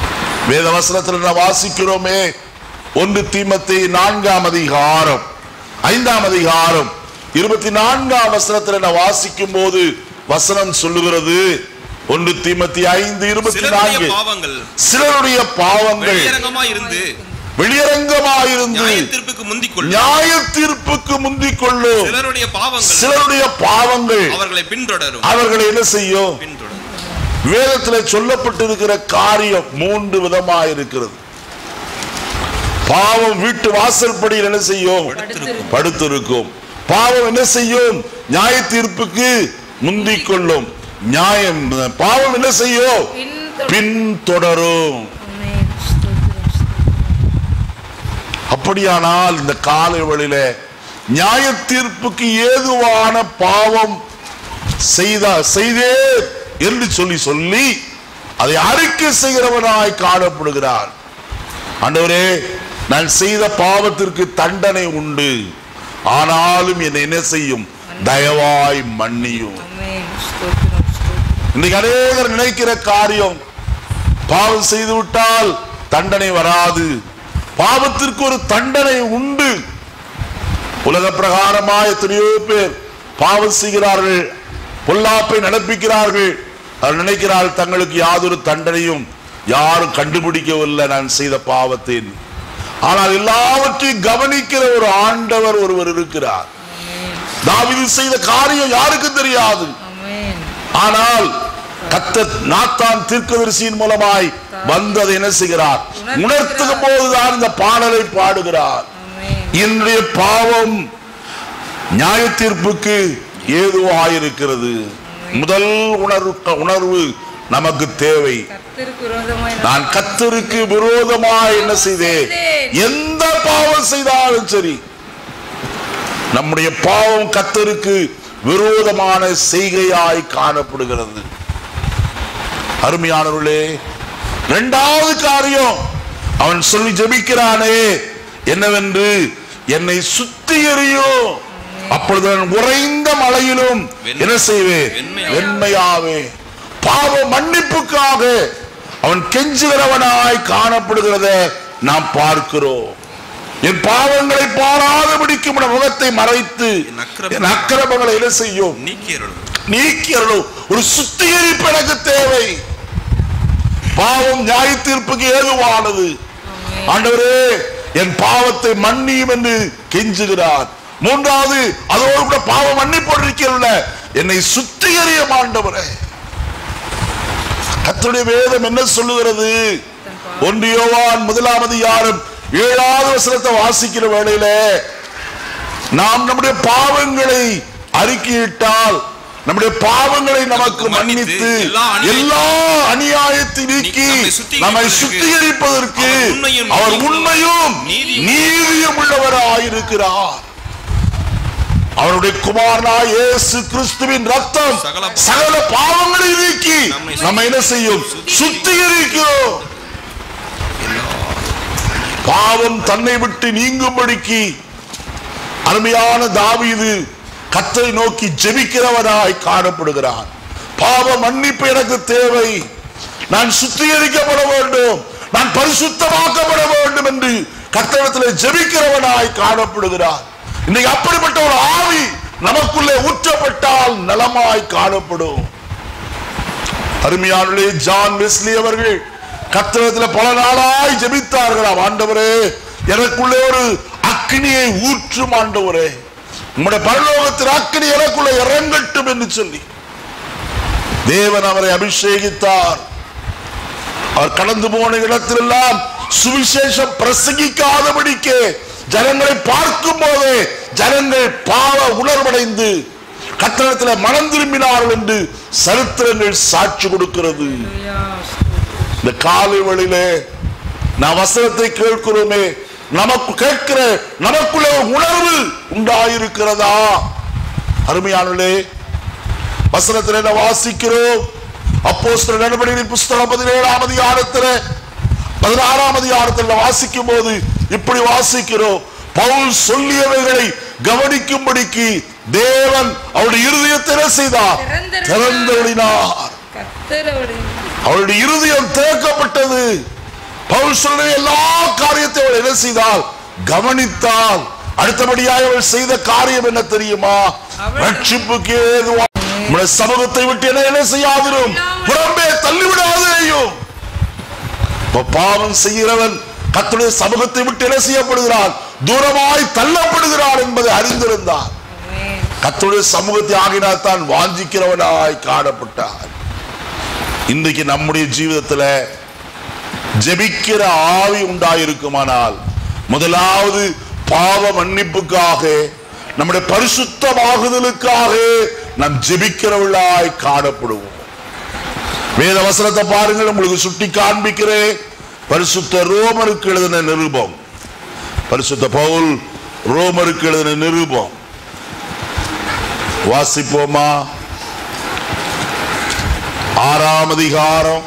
A: வேத வசனத்தில் நாம் வாசிக்கிறோமே, 1 தீமோத்தேயு 4ஆம் அதிகாரம் 5ஆம் அதிகாரம் 24ஆம் வசனத்தில் நான் வாசிக்கும் போது வசனம் சொல்லுகிறது, 1 தீமோத்தேயு 5:24, சிலருடைய பாவங்கள் வெளியரங்கமாயிருந்து நியாய தீர்ப்புக்கு முந்திக் கொள்ளும். சிலருடைய பாவங்கள் அவர்களை என்ன செய்யும்? வேதத்தில் சொல்லப்பட்டிருக்கிற காரியம் 3 விதமாயிருக்கிறது. பாவம் வீட்டு வாசல்படியில் என்ன செய்யும்? படுத்திருக்கும். பாவம் என்ன செய்யும்? நியாய தீர்ப்புக்கு முந்திக் கொள்ளும். நியாயம் பாவம் என்ன செய்யும்? பின்தொடரும். அப்படியானால் இந்த காலை வேளையில நியாய தீர்ப்புக்கு ஏதுவான பாவம் செய்தே என்று சொல்லி அதை அறிக்கை செய்கிறவனாய் காணப்படுகிறார். ஆண்டவரே, நான் செய்த பாவத்திற்கு தண்டனை உண்டு, ஆனாலும் என்னை என்ன செய்யும்? தயவாய் மன்னியும். இன்னைக்கு அநேகர் நினைக்கிற காரியம், பாவம் செய்து விட்டால் தண்டனை வராது. பாவத்திற்கு ஒரு தண்டனை உண்டு. உலக பிரகாரமாக எத்தனையோ பேர் பாவம் செய்கிறார்கள், பொல்லாப்பை நடப்பிக்கிறார்கள். அவர் நினைக்கிறார்கள் தங்களுக்கு யாதொரு தண்டனையும் யாரும் கண்டுபிடிக்கவில்லை நான் செய்த பாவத்தின். ஆனால் எல்லாவற்றையும் கவனிக்கிற ஒரு ஆண்டவர் ஒருவர் இருக்கிறார். தாவீது செய்த காரியம் யாருக்கும் தெரியாது. ஆனால் கர்த்தர் நாத்தான் தீர்க்கதரிசியின் மூலமாய் வந்ததை என்ன செய்கிறார்? உணர்த்தும் போதுதான் இந்த பாடலை பாடுகிறார். என்னுடைய பாவம் நியாய தீர்ப்புக்கு ஏதுவாயிருக்கிறது. முதல் உணர்வு நமக்கு தேவை. நான் கர்த்தருக்கு விரோதமாய் என்ன செய்தேன்? எந்த பாவம் செய்தாலும் சரி, நம்முடைய பாவம் கர்த்தருக்கு விரோதமான செய்கையாய் காணப்படுகிறது. அருமையானவர்களே, இரண்டாவது காரியம் அவன் சொல்லி ஜெபிக்கிறானே என்னவென்று, என்னை சுத்திகரியும், அப்பொழுது உறைந்த மழையிலும் என்ன செய்வேன்? வெண்மையாவே. பாவ மன்னிப்புக்காக அவன் கெஞ்சுகிறவனாய் காணப்படுகிறத நாம் பார்க்கிறோம். என் பாவங்களை பாராதபடிக்கு முகத்தை மறைத்து என் அக்கிரமங்களை என்ன செய்யும்? நீக்கியருளும். ஒரு சுத்திகரிப்பு எனக்கு தேவை. பாவம் நியாய தீர்ப்புக்கு ஏதுவானது. ஆண்டவரே, என் பாவத்தை மன்னியும் என்று கெஞ்சுகிறார். மூன்றாவது, அதோடு கூட பாவ மன்னிப்பு என்னை சுத்திகரியும் ஆண்டவரே. கர்த்தருடைய வேதம் என்ன சொல்லுகிறது? 1 யோவான் 1ஆம் அதிகாரம் 7வது வசனத்தை வாசிக்கிற வேளையில, நாம் நம்முடைய பாவங்களை அறிக்கையிட்டால் நம்முடைய பாவங்களை நமக்கு மன்னித்து எல்லா அநியாயத்தை நீக்கி நம்மை சுத்திகரிப்பதற்கு அவர் உண்மையும் நீதியும் உள்ளவராயிருக்கிறார். அவருடைய குமாரனாய் இயேசு கிறிஸ்துவின் ரத்தம் சகல பாவங்களை நீக்கி நம்மை என்ன செய்யும்? சுத்திகரிக்கும். பாவம் தன்னை விட்டு நீங்கும்படிக்கு அருமையான தாவீது கர்த்தரை நோக்கி ஜெபிக்கிறவனாய் காணப்படுகிறான். பாவ மன்னிப்பு எனக்கு தேவை, நான் சுத்திகரிக்கப்பட வேண்டும், நான் பரிசுத்தமாக்கப்பட வேண்டும் என்று கர்த்தரிடத்தில் ஜெபிக்கிறவனாய் காணப்படுகிறான். இன்னைக்கு அப்படிப்பட்ட ஒரு ஆவி நமக்குள்ளே ஊற்றப்பட்டால் நலமாய் காணப்படும். அருமையானவர்களே, ஜான் வெஸ்லி அவர்கள் கர்த்தரிடத்தில் பல நாளாய் ஜெபித்தார்களாம். ஆண்டவரே, எனக்குள்ளே ஒரு அக்கினியை ஊற்றும் ஆண்டவரே, உம்முடைய பரலோகத்தின் அக்கினி எனக்குள்ள இறங்கட்டும் என்று சொல்லி தேவன் அவரை அபிஷேகித்தார். அவர் கடந்து போன இடத்திலெல்லாம் சுவிசேஷம் பிரசங்கிக்காதபடிக்கு ஜனங்களை பார்க்கும் போதே ஜனங்கள் பாவ உணர்வடைந்து கர்த்தரிடத்தில் மனம் திரும்பினார்கள் என்று சரித்திரங்கள் சாட்சி கொடுக்கிறது. இந்த காலை வேளையிலே நான் வசனத்தை கேட்கிறோமே, நமக்கு கேட்கிற நமக்குள்ள உணர்வு உண்டாயிருக்கிறதா? அருமையானவர்களே, வசனத்தில் என்ன வாசிக்கிறோம்? அப்போஸ்தலர் நடபடிகளின் புஸ்தகம் 17ஆம் அதிகாரத்தில் 16ஆம் அதிகாரத்தில் வாசிக்கும் போது இப்படி வாசிக்கிறோம். பவுல் சொல்லியவைகளை கவனிக்கும்படிக்கு தேவன் அவருடைய இருதயத்தை செய்தார், திறந்தருளினார். அவருடைய இருதயம் திறக்கப்பட்டது. பவுல் சொல்ற எல்லா காரியத்தை அவள் என்ன செய்தால்? கவனித்தால். அடுத்தபடியாக அவள் செய்த காரியம் என்ன தெரியுமா? ரட்சிப்புக்கு ஏதுவான சமூகத்தை விட்டு என்ன செய்யாதிரும், புறம்பே தள்ளிவிடாதேயும். பாவம் செய்கிறவன் கர்த்தருடைய சமூகத்தை விட்டு என்ன செய்யப்படுகிறான்? தூரமாய் தள்ளப்படுகிறான் என்பதை அறிந்திருந்தான். கர்த்தருடைய சமூகத்தை ஆகினால் தான் வாஞ்சிக்கிறவனாய் காணப்பட்டான். இன்றைக்கு நம்முடைய ஜீவிதத்தில் ஜெபிக்கிற ஆவி உண்டாயிருக்குமானால் முதலாவது பாவ மன்னிப்புக்காக, நம்முடைய பரிசுத்தமாகுதலுக்காக நாம் ஜெபிக்கிறவர்களாய் காணப்படுவோம். வேத வசனத்தை பாருங்கள், உங்களுக்கு சுட்டி காண்பிக்கிறேன். பரிசுத்த ரோமருக்கு எழுதின நிருபம், பரிசுத்த பவுல் ரோமருக்கு எழுதின நிருபம் வாசிப்போமா? 6ஆம் அதிகாரம்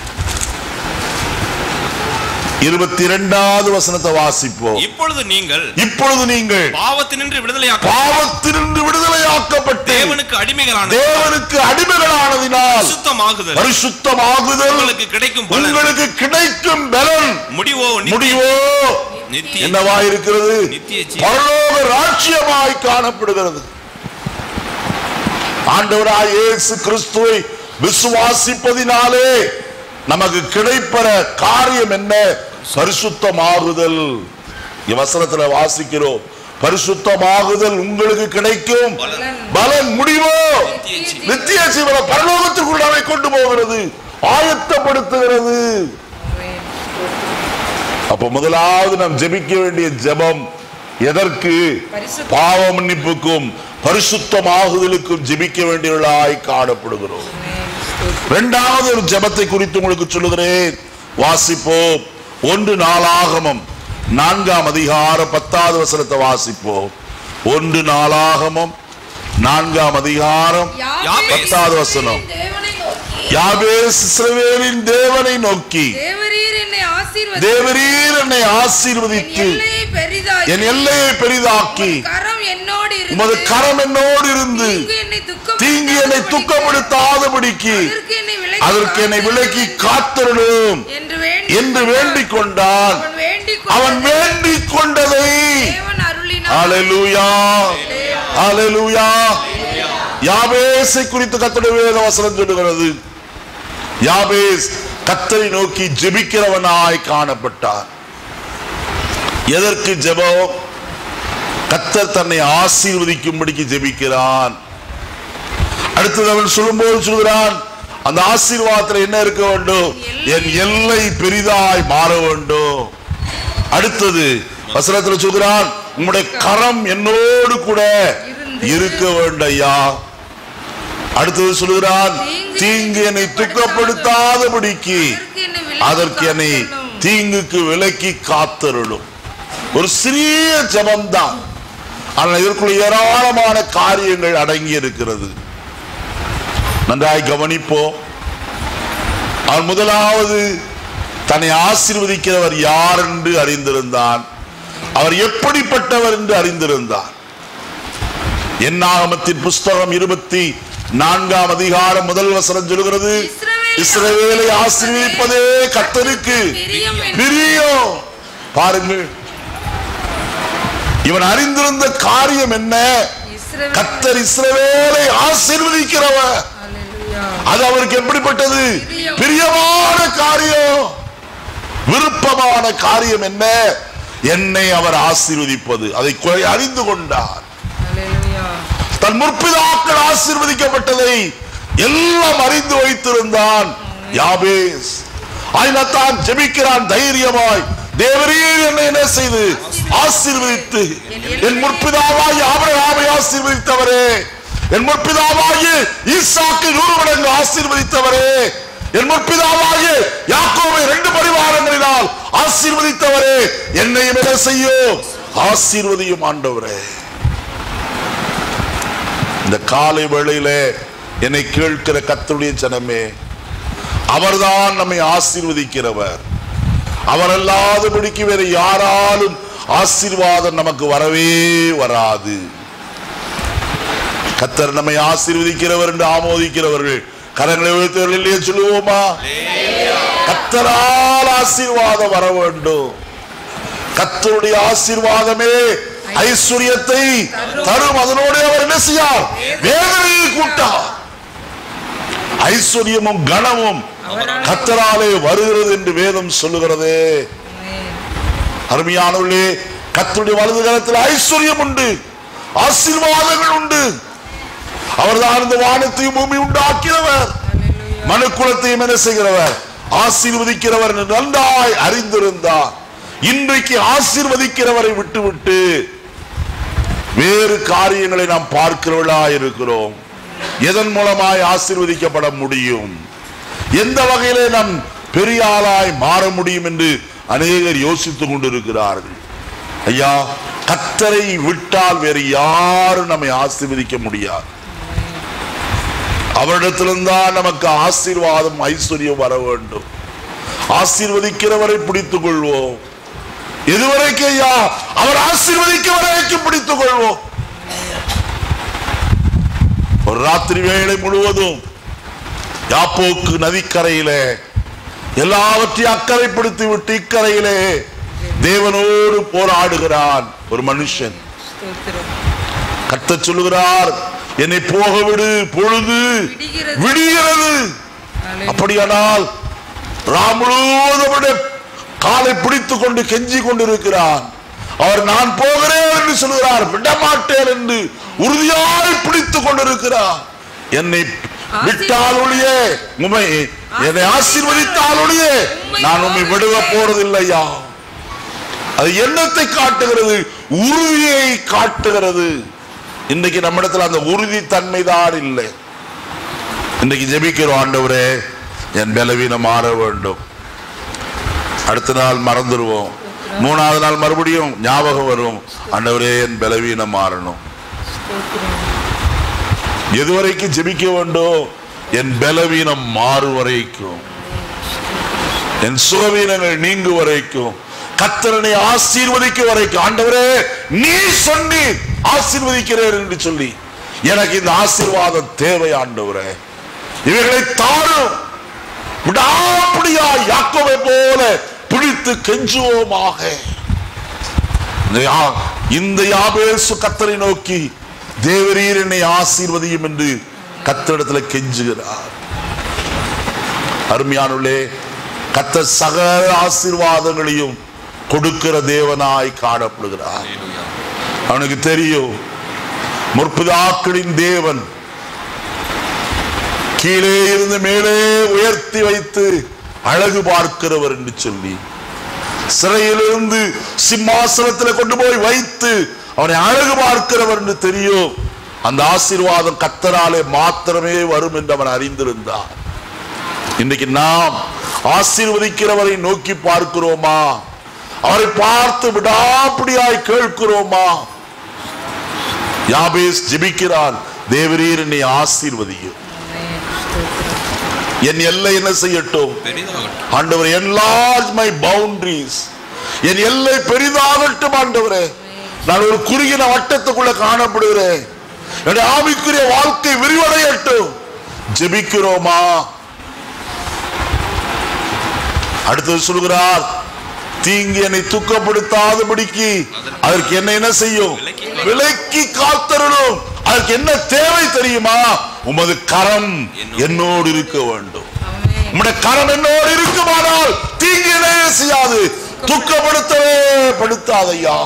A: 22வது வசனத்தை வாசிப்போம்.
B: இப்பொழுது நீங்கள்
A: பாவத்தினின்று விடுதலையாக்கப்பட்டு
B: தேவனுக்கு
A: அடிமைகளானதினால் பரிசுத்தமாகுதல் உங்களுக்கு கிடைக்கும் பலன் முடிவோ என்னவா இருக்கிறது? பரலோக ராஜ்யமாய் காணப்படுகிறது. ஆண்டவராய் இயேசு கிறிஸ்துவை விசுவாசிப்பதினாலே நமக்கு கிடைப்பற காரியம் என்ன? பரிசுத்தமாகுதல். வசனத்தில் வாசிக்கிறோம், பரிசுத்தமாகுதல் உங்களுக்கு கிடைக்கும் பலன் முடிவோ நித்திய ஜீவன பரலோகத்திற்குள் நம்மை கொண்டு போகிறது, ஆயத்தப்படுத்துகிறது. அப்ப முதலாவது நாம் ஜெபிக்க வேண்டிய ஜெபம் எதற்கு? பாவ மன்னிப்புக்கும் பரிசுத்தமாகுதலுக்கும் ஜெபிக்க வேண்டியவர்களாய் காணப்படுகிறோம். இரண்டாவது ஒரு ஜெபத்தை குறித்து உங்களுக்கு சொல்லுகிறேன், வாசிப்போம். 1 நாளாகமம் 4ஆம் அதிகாரம் 10வது வசனத்தை வாசிப்போம். 1 நாளாகமம் 4ஆம் அதிகாரம் 10வது வசனம். யாபேஸ் இஸ்ரவேலின் தேவனை நோக்கி, தேவரீர் என்னை ஆசீர்வதித்து என் எல்லையை பெரிதாக்கி உமது கரம் என்னோடு இருந்து தீங்கு என்னை துக்கப்படுத்தாதபடிக்கு அதற்கு என்னை விலக்கி காத்தருளும் என்று வேண்டிக் கொண்டான். அவன் வேண்டிக் கொண்டதை ஹல்லேலூயா ஹல்லேலூயா. யாபேசை குறித்து கர்த்தருடைய வேத வசனம் சொல்லுகிறது, யாபேஸ் கர்த்தரை நோக்கி ஜெபிக்கிறவனாய் காணப்பட்டார். எதற்கு ஜெபம்? கர்த்தர் தன்னை ஆசீர்வதிக்கும்படிக்கு ஜெபிக்கிறான். அடுத்தது அவன் சொல்லும்போது சொல்கிறான், அந்த ஆசீர்வாதத்தில் என்ன இருக்க வேண்டும்? என் எல்லை பெரிதாய் மாற வேண்டும். அடுத்தது வசனத்தில் சொல்கிறான், உம்முடைய கரம் என்னோடு கூட இருக்க வேண்டையா. அடுத்தது சொல்கிறான், தீங்கு என்னை துக்கப்படுத்தாதபடிக்கு அதற்கு என்னை தீங்குக்கு விலக்கி காத்தருளும். ஒரு சிறிய ஜெபம்தான், ஆனால் இதற்குள்ள ஏராளமான காரியங்கள் அடங்கி இருக்கிறது. நன்றாய் கவனிப்போம். அவன் முதலாவது தன்னை ஆசீர்வதிக்கிறவர் யார் என்று அறிந்திருந்தான். அவர் எப்படிப்பட்டவர் என்று அறிந்திருந்தார். என்னாகமத்தின் புஸ்தகம் 24ஆம் அதிகாரம் 1 வசனம் சொல்கிறது, இஸ்ரவேலை ஆசீர்வதிப்பதே கர்த்தருக்கு பிரியம். பாருங்கள், இவன் அறிந்திருந்த காரியம் என்ன? கர்த்தர் இஸ்ரவேலை ஆசீர்வதிக்கிறவர். அது அவருக்கு எப்படிப்பட்டது? பிரியமான காரியம், விருப்பமான காரியம் என்ன? என்னை அவர் ஆசீர்வதிப்பது. அதை அறிந்து கொண்டார். தன் முற்பிதாக்கள் ஆசீர்வதிக்கப்பட்டதை எல்லாம் அறிந்து வைத்திருந்தான் யாபேஸ். ஆயினத்தான் ஜெபிக்கிறான் தைரியமாய், தேவரீர் என்னை என்ன செய்து ஆசீர்வதித்து என் முற்பிதாவாய் ஆபிரகாமை ஆசீர்வதித்தவரே, என் முற்பிதாவாகிய ஈசாக்கு 100 மடங்கு ஆசீர்வதித்தவரே, என் முற்பிதாவாகிய யாக்கோபை 2 பரிவாரங்களினால் ஆசீர்வதித்தவரே, என்னையும் என்ன செய்யும்? ஆசீர்வதியும் ஆண்டவரே. இந்த காலை வேளையில என்னை கேட்கிற கர்த்தருடைய ஜனமே, அவர்தான் நம்மை ஆசீர்வதிக்கிறவர். அவர் அல்லாதபடிக்கு வேற யாராலும் ஆசீர்வாதம் நமக்கு வரவே வராது. கர்த்தர் நம்மை ஆசீர்வதிக்கிறவர் என்று ஆமோதிக்கிறவர்கள் கரங்களை உயர்த்தவர்களே சொல்லுவோமா? கர்த்தரால் ஆசீர்வாதம் வர வேண்டும். கர்த்தருடைய ஆசீர்வாதமே ஐஸ்வர்யத்தை தரும். அதனோடு அவர் என்ன செய்யார்? வேதனையை கூட்டார். ஐஸ்வர்யமும் கனமும் கர்த்தராலே வருகிறது என்று வேதம் சொல்லுகிறது. அருமையானவர்களே, கர்த்தருடைய வலது கரத்தில் ஐஸ்வர்யம் உண்டு, ஆசீர்வாதங்கள் உண்டு. அவர்தான் இந்த வானத்தையும் பூமி உண்டாக்கினவர், மனுக்குலத்தையும் என்ன செய்கிறவர்? ஆசீர்வதிக்கிறவர் என்று நன்றாய் அறிந்திருந்தார். இன்றைக்கு ஆசீர்வதிக்கிறவரை விட்டுவிட்டு வேறு காரியங்களை நாம் பார்க்கிறவர்களாய் இருக்கிறோம். எதன் மூலமாய் ஆசீர்வதிக்கப்பட முடியும், எந்த வகையிலே நாம் பெரிய ஆளாய் மாற முடியும் என்று அநேகர் யோசித்துக் கொண்டிருக்கிறார்கள். ஐயா, கர்த்தரை விட்டால் வேறு யாரும் நம்மை ஆசீர்வதிக்க முடியாது. அவரிடத்திலிருந்தான் நமக்கு ஆசீர்வாதம் ஐஸ்வர்யம் வர வேண்டும். ஆசீர்வதிக்கிறவரை பிடித்துக் கொள்வோம். எதுவரைக்கும் ஐயா? அவர் ஆசீர்வதிக்க வரைக்கும் பிடித்துக் கொள்வோம். ஒரு ராத்திரி வேளை முழுவதும் யாப்போக்கு நதிக்கரையிலே எல்லாவற்றையும் அக்கறைப்படுத்தி விட்டு இக்கரையிலே தேவனோடு போராடுகிறான் ஒரு மனுஷன். கர்த்தர் சொல்லுகிறார், என்னை போக விடு, பொழுது விடுகிறது. அப்படியானால் ராமுழுவதும் காலை பிடித்துக் கொண்டு கெஞ்சி கொண்டிருக்கிறான். அவர் நான் போகிறேன் என்று சொல்கிறார், விடமாட்டேன் என்று உறுதியாய் பிடித்துக் கொண்டிருக்கிறார். என்னை விட்டால் ஒழிய, என்னை ஆசீர்வதித்தால் ஒழிய நான் உம்மை விடுவ போறதில்லையா. அது எண்ணத்தை காட்டுகிறது, உறுதியை காட்டுகிறது. இன்றைக்கு நம்மிடத்தில் அந்த உறுதி தன்மைதான் இல்லை. இன்றைக்கு ஜெபிக்கிறோம், ஆண்டவரே என் பலவீனம் மாற வேண்டும். அடுத்த நாள் மறந்துடுவோம், மூணாவது நாள் மறுபடியும் ஞாபகம் வரும், ஆண்டவரே என் பலவீனம் மாறணும். எதுவரைக்கும் ஜெபிக்க வேண்டும்? என் பலவீனம் மாறு வரைக்கும், என் சுகவீனங்கள் நீங்கு வரைக்கும், கர்த்தரனை ஆசீர்வதிக்க வரைக்கும். ஆண்டவரே நீ சொன்னி ஆசீர்வதிக்கிறேன் என்று சொல்லி எனக்கு இந்த ஆசீர்வாதம் தேவை. ஆண்டவரே இவைகளை தாரும், விடாப்பிடியா யாக்கோபை போல பிடித்து கெஞ்சுவோமாக. இந்த யாபேசு கர்த்தரை நோக்கி, தேவரீர் என்னை ஆசீர்வதியும் என்று கர்த்தரிடத்தில் கெஞ்சுகிறார். அருமையானவர்களே, கர்த்தர் சகல ஆசீர்வாதங்களையும் கொடுக்கிற தேவனாய் காணப்படுகிறார். அவனுக்கு தெரியும், முற்பிதாக்களின் தேவன் கீழே இருந்து மேலே உயர்த்தி வைத்து அழகு பார்க்கிறவர் என்று சொல்லி, சிறையிலிருந்து சிம்மாசனத்தில் கொண்டு போய் வைத்து அவனை அழகு பார்க்கிறவர் என்று தெரியும். அந்த ஆசீர்வாதம் கர்த்தராலே மாத்திரமே வரும் என்று அவன் அறிந்திருந்தார். இன்றைக்கு நாம் ஆசீர்வதிக்கிறவரை நோக்கி பார்க்கிறோமா? அவரை பார்த்து விடாப்பிடியாய் கேட்கிறோமா? யாபேஸ் ஜெபிக்கிறான், தேவரீர் என்னை ஆசீர்வதியும், என் எல்லை என்ன செய்யட்டும் ஆண்டவரே, enlarge my boundaries, என் எல்லை பெரிதாகட்டும் ஆண்டவரே. நான் ஒரு குறுகின வட்டத்துக்குள்ள காணப்படுகிறேன், என்னுடைய ஆவிக்குரிய வாழ்க்கை விரிவடையட்டும். ஜெபிக்கிறோமா? அடுத்தது சொல்கிறார், தீங்கு என்னை துக்கப்படுத்தாதபடிக்கு அதற்கு என்ன செய்யும்? விலக்கி காத்தருளும். அதற்கு என்ன தேவை தெரியுமா? உமது கரம் என்னோடு இருக்க வேண்டும். உம்முடைய கரம் என்னோடு இருக்குமானால் தீங்கு என்ன செய்யாது, துக்கப்படுத்தவே படுத்தாதையா.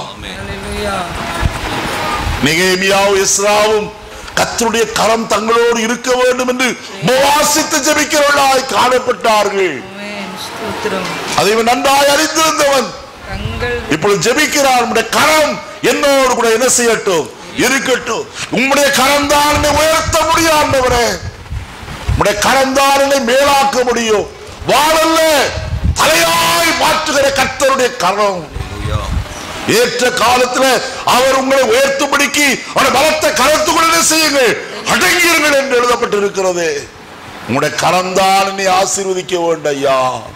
A: நெகேமியாவும் எஸ்ராவும் கர்த்தருடைய கரம் தங்களோடு இருக்க வேண்டும் என்று உபவாசித்து ஜெபிக்கிறவர்களாய் காணப்பட்டார்கள். அதை நன்றாய் அறிந்திருந்தவன் இப்பொழுது ஜெபிக்கிறார், உம்முடைய கரம் என்னோடு கூட என்ன செய்யட்டும், இருக்கட்டும். உம்முடைய கரம் தான் என்னை உயர்த்த முடியும் ஆண்டவரே, உம்முடைய கரம் தான் என்னை மேலாக்க முடியும். வாழல்ல தலையாய் மாற்றுகிற கர்த்தருடைய கரம். ஏற்ற காலத்துல அவர் உங்களை உயர்த்தும்படிக்கு அவருடைய பலத்தை கரத்துக்குள்ள செய்யுங்கள், அடங்கியிருங்கள் என்று எழுதப்பட்டிருக்கிறது. உங்களுடைய கரம் தான் என்னை ஆசீர்வதிக்க வேண்டும் ஐயா.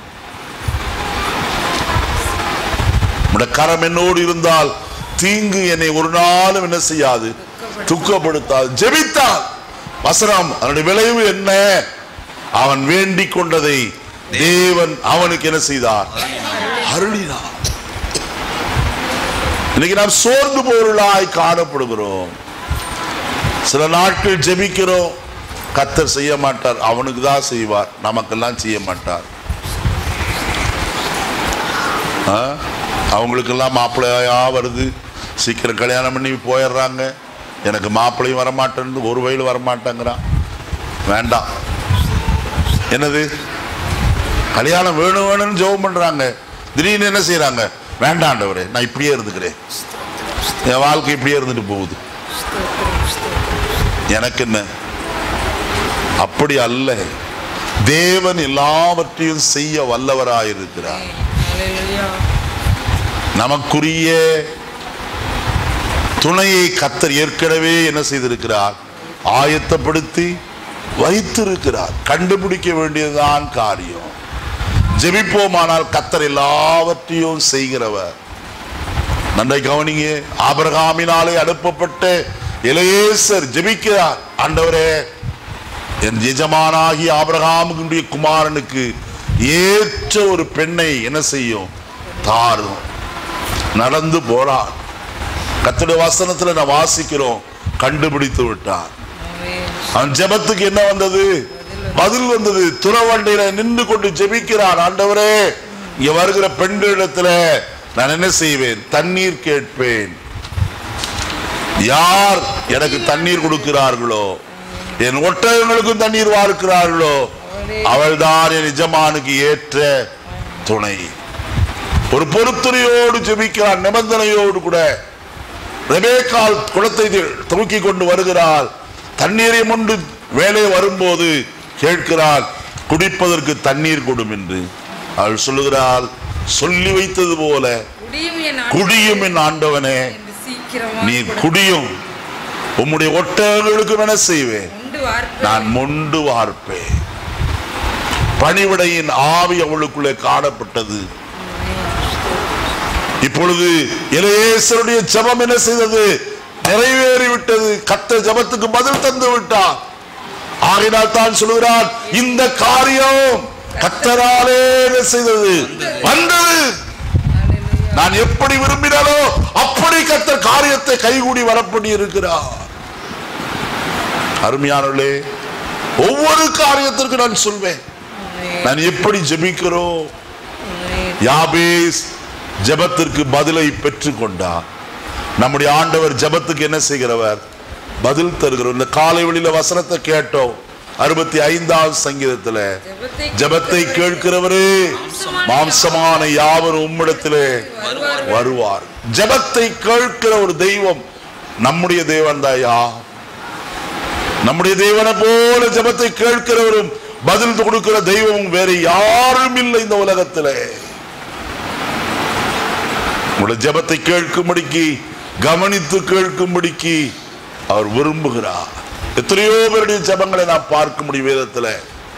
A: உங்களுடைய கரம் என்னோடு இருந்தால் தீங்கு என்னை ஒரு நாளும் என்ன செய்யாது, துக்கப்படுத்தாது. ஜெபித்தால் வசனம், அதனுடைய விளைவு என்ன? அவன் வேண்டிக் கொண்டதை தேவன் அவனுக்கு என்ன செய்தார், அருளினார். இன்னைக்கு நாம் சோர்ந்து போர்களாய் காணப்படுகிறோம். சில நாட்கள் ஜெபிக்கிறோம், கர்த்தர் செய்ய மாட்டார். அவனுக்கு தான் செய்வார், நமக்கெல்லாம் செய்ய மாட்டார். அவங்களுக்கெல்லாம் மாப்பிள்ளையா வருது, சீக்கிரம் கல்யாணம் பண்ணி போயிடுறாங்க. எனக்கு மாப்பிள்ளையும் வரமாட்டேன்னு, ஒரு வயலு வரமாட்டேங்கிறான். வேண்டாம், என்னது கல்யாணம் வேணும் வேணும்னு ஜெபம் பண்றாங்க. திடீர்னு என்ன செய்யறாங்க? வேண்டாண்டவரே, நான் இப்படியே இருந்துக்கிறேன், என் வாழ்க்கை இப்படியே இருந்துட்டு போகுது, எனக்கு என்ன. அப்படி அல்ல, தேவன் எல்லாவற்றையும் செய்ய வல்லவராயிருக்கிறார். நமக்குரிய துணையை கர்த்தர் ஏற்கனவே என்ன செய்திருக்கிறார்? ஆயத்தப்படுத்தி வைத்திருக்கிறார். கண்டுபிடிக்க வேண்டியதுதான் காரியம். ஜெபிப்போமானால் கர்த்தர் எல்லாவற்றையும் செய்கிறவர். நன்றை கவனிங்க. ஆபிரகாமினாலே அனுப்பப்பட்ட எலியேசர் ஜெபிக்கிறார். ஆண்டவரே, என் எஜமானாகி ஆபிரகாமுடைய குமாரனுக்கு ஏற்ற ஒரு பெண்ணை என்ன செய்யும்? தாரும். நடந்து போறார். கர்த்தருடைய வசனத்துல நான் வாசிக்கிறோம், கண்டுபிடித்து விட்டார். அவன் ஜெபத்துக்கு என்ன வந்தது? பதில் வந்தது. துறவண்டையில நின்று கொண்டு ஜெபிக்கிறார். ஆண்டவரே, இங்க வருகிற பெண்களிடத்துல நான் என்ன செய்வேன்? தண்ணீர் கேட்பேன். யார் எனக்கு தண்ணீர் கொடுக்கிறார்களோ, என் ஒட்டகங்களுக்கும் தண்ணீர் வார்க்கிறார்களோ, அவள்தான் என் எஜமானுக்கு ஏற்ற துணை. ஒரு பொறுத்துணையோடு ஜெபிக்கிறார், நிபந்தனையோடு கூட. ரெபேக்காள் குளத்தை தூக்கி கொண்டு வருகிறாள். தண்ணீரை முண்டு வேலை வரும்போது கேட்கிறாள், குடிப்பதற்கு தண்ணீர் கொடும் என்று. அவள் சொல்லுகிறாள், சொல்லி வைத்தது போல குடியும் என் ஆண்டவனே, நீ குடியும், உம்முடைய ஒட்டகங்களுக்கும் என்ன செய்வேன்? நான் மொண்டு வார்ப்பேன். பணிவிடையின் ஆவி அவளுக்குள்ளே காணப்பட்டது. இப்பொழுது எலியேசருடைய ஜெபம் என்ன செய்தது? நிறைவேறிவிட்டது. கர்த்தர் ஜெபத்துக்கு பதில் தந்து விட்டார். ஆகினால் தான் சொல்கிறார், இந்த காரியம் கர்த்தராலே என்ன செய்தது? வந்தது. நான் எப்படி விரும்பினாலோ அப்படி கர்த்தர் காரியத்தை கைகூடி வரப்படி இருக்கிறார். அருமையானவர்களே, ஒவ்வொரு காரியத்திற்கு நான் சொல்வேன், நான் எப்படி ஜெபிக்கிறோம். யாபேஸ் ஜெபத்திற்கு பதிலை பெற்றுக் கொண்டார். நம்முடைய ஆண்டவர் ஜெபத்துக்கு என்ன செய்கிறவர்? பதில் தருகிறவர். இந்த காலை வெளியில வசனத்தை கேட்டோம். 65வது சங்கீதத்துல, ஜெபத்தை கேட்கிறவரே, மாம்சமான யாவரும் உம்மிடத்திலே வருவார். ஜெபத்தை கேட்கிற ஒரு தெய்வம் நம்முடைய தேவன் தாயா. நம்முடைய தேவனை போல ஜெபத்தை கேட்கிறவரும் பதில் கொடுக்கிற தெய்வமும் வேற யாரும் இல்லை இந்த உலகத்திலே. உங்களுடைய ஜெபத்தை கேட்கும்படிக்கு, கவனித்து கேட்கும்படிக்கு அவர் விரும்புகிறார். எத்தனையோ பேருடைய ஜெபங்களை நாம் பார்க்க முடியும் வேதத்துல.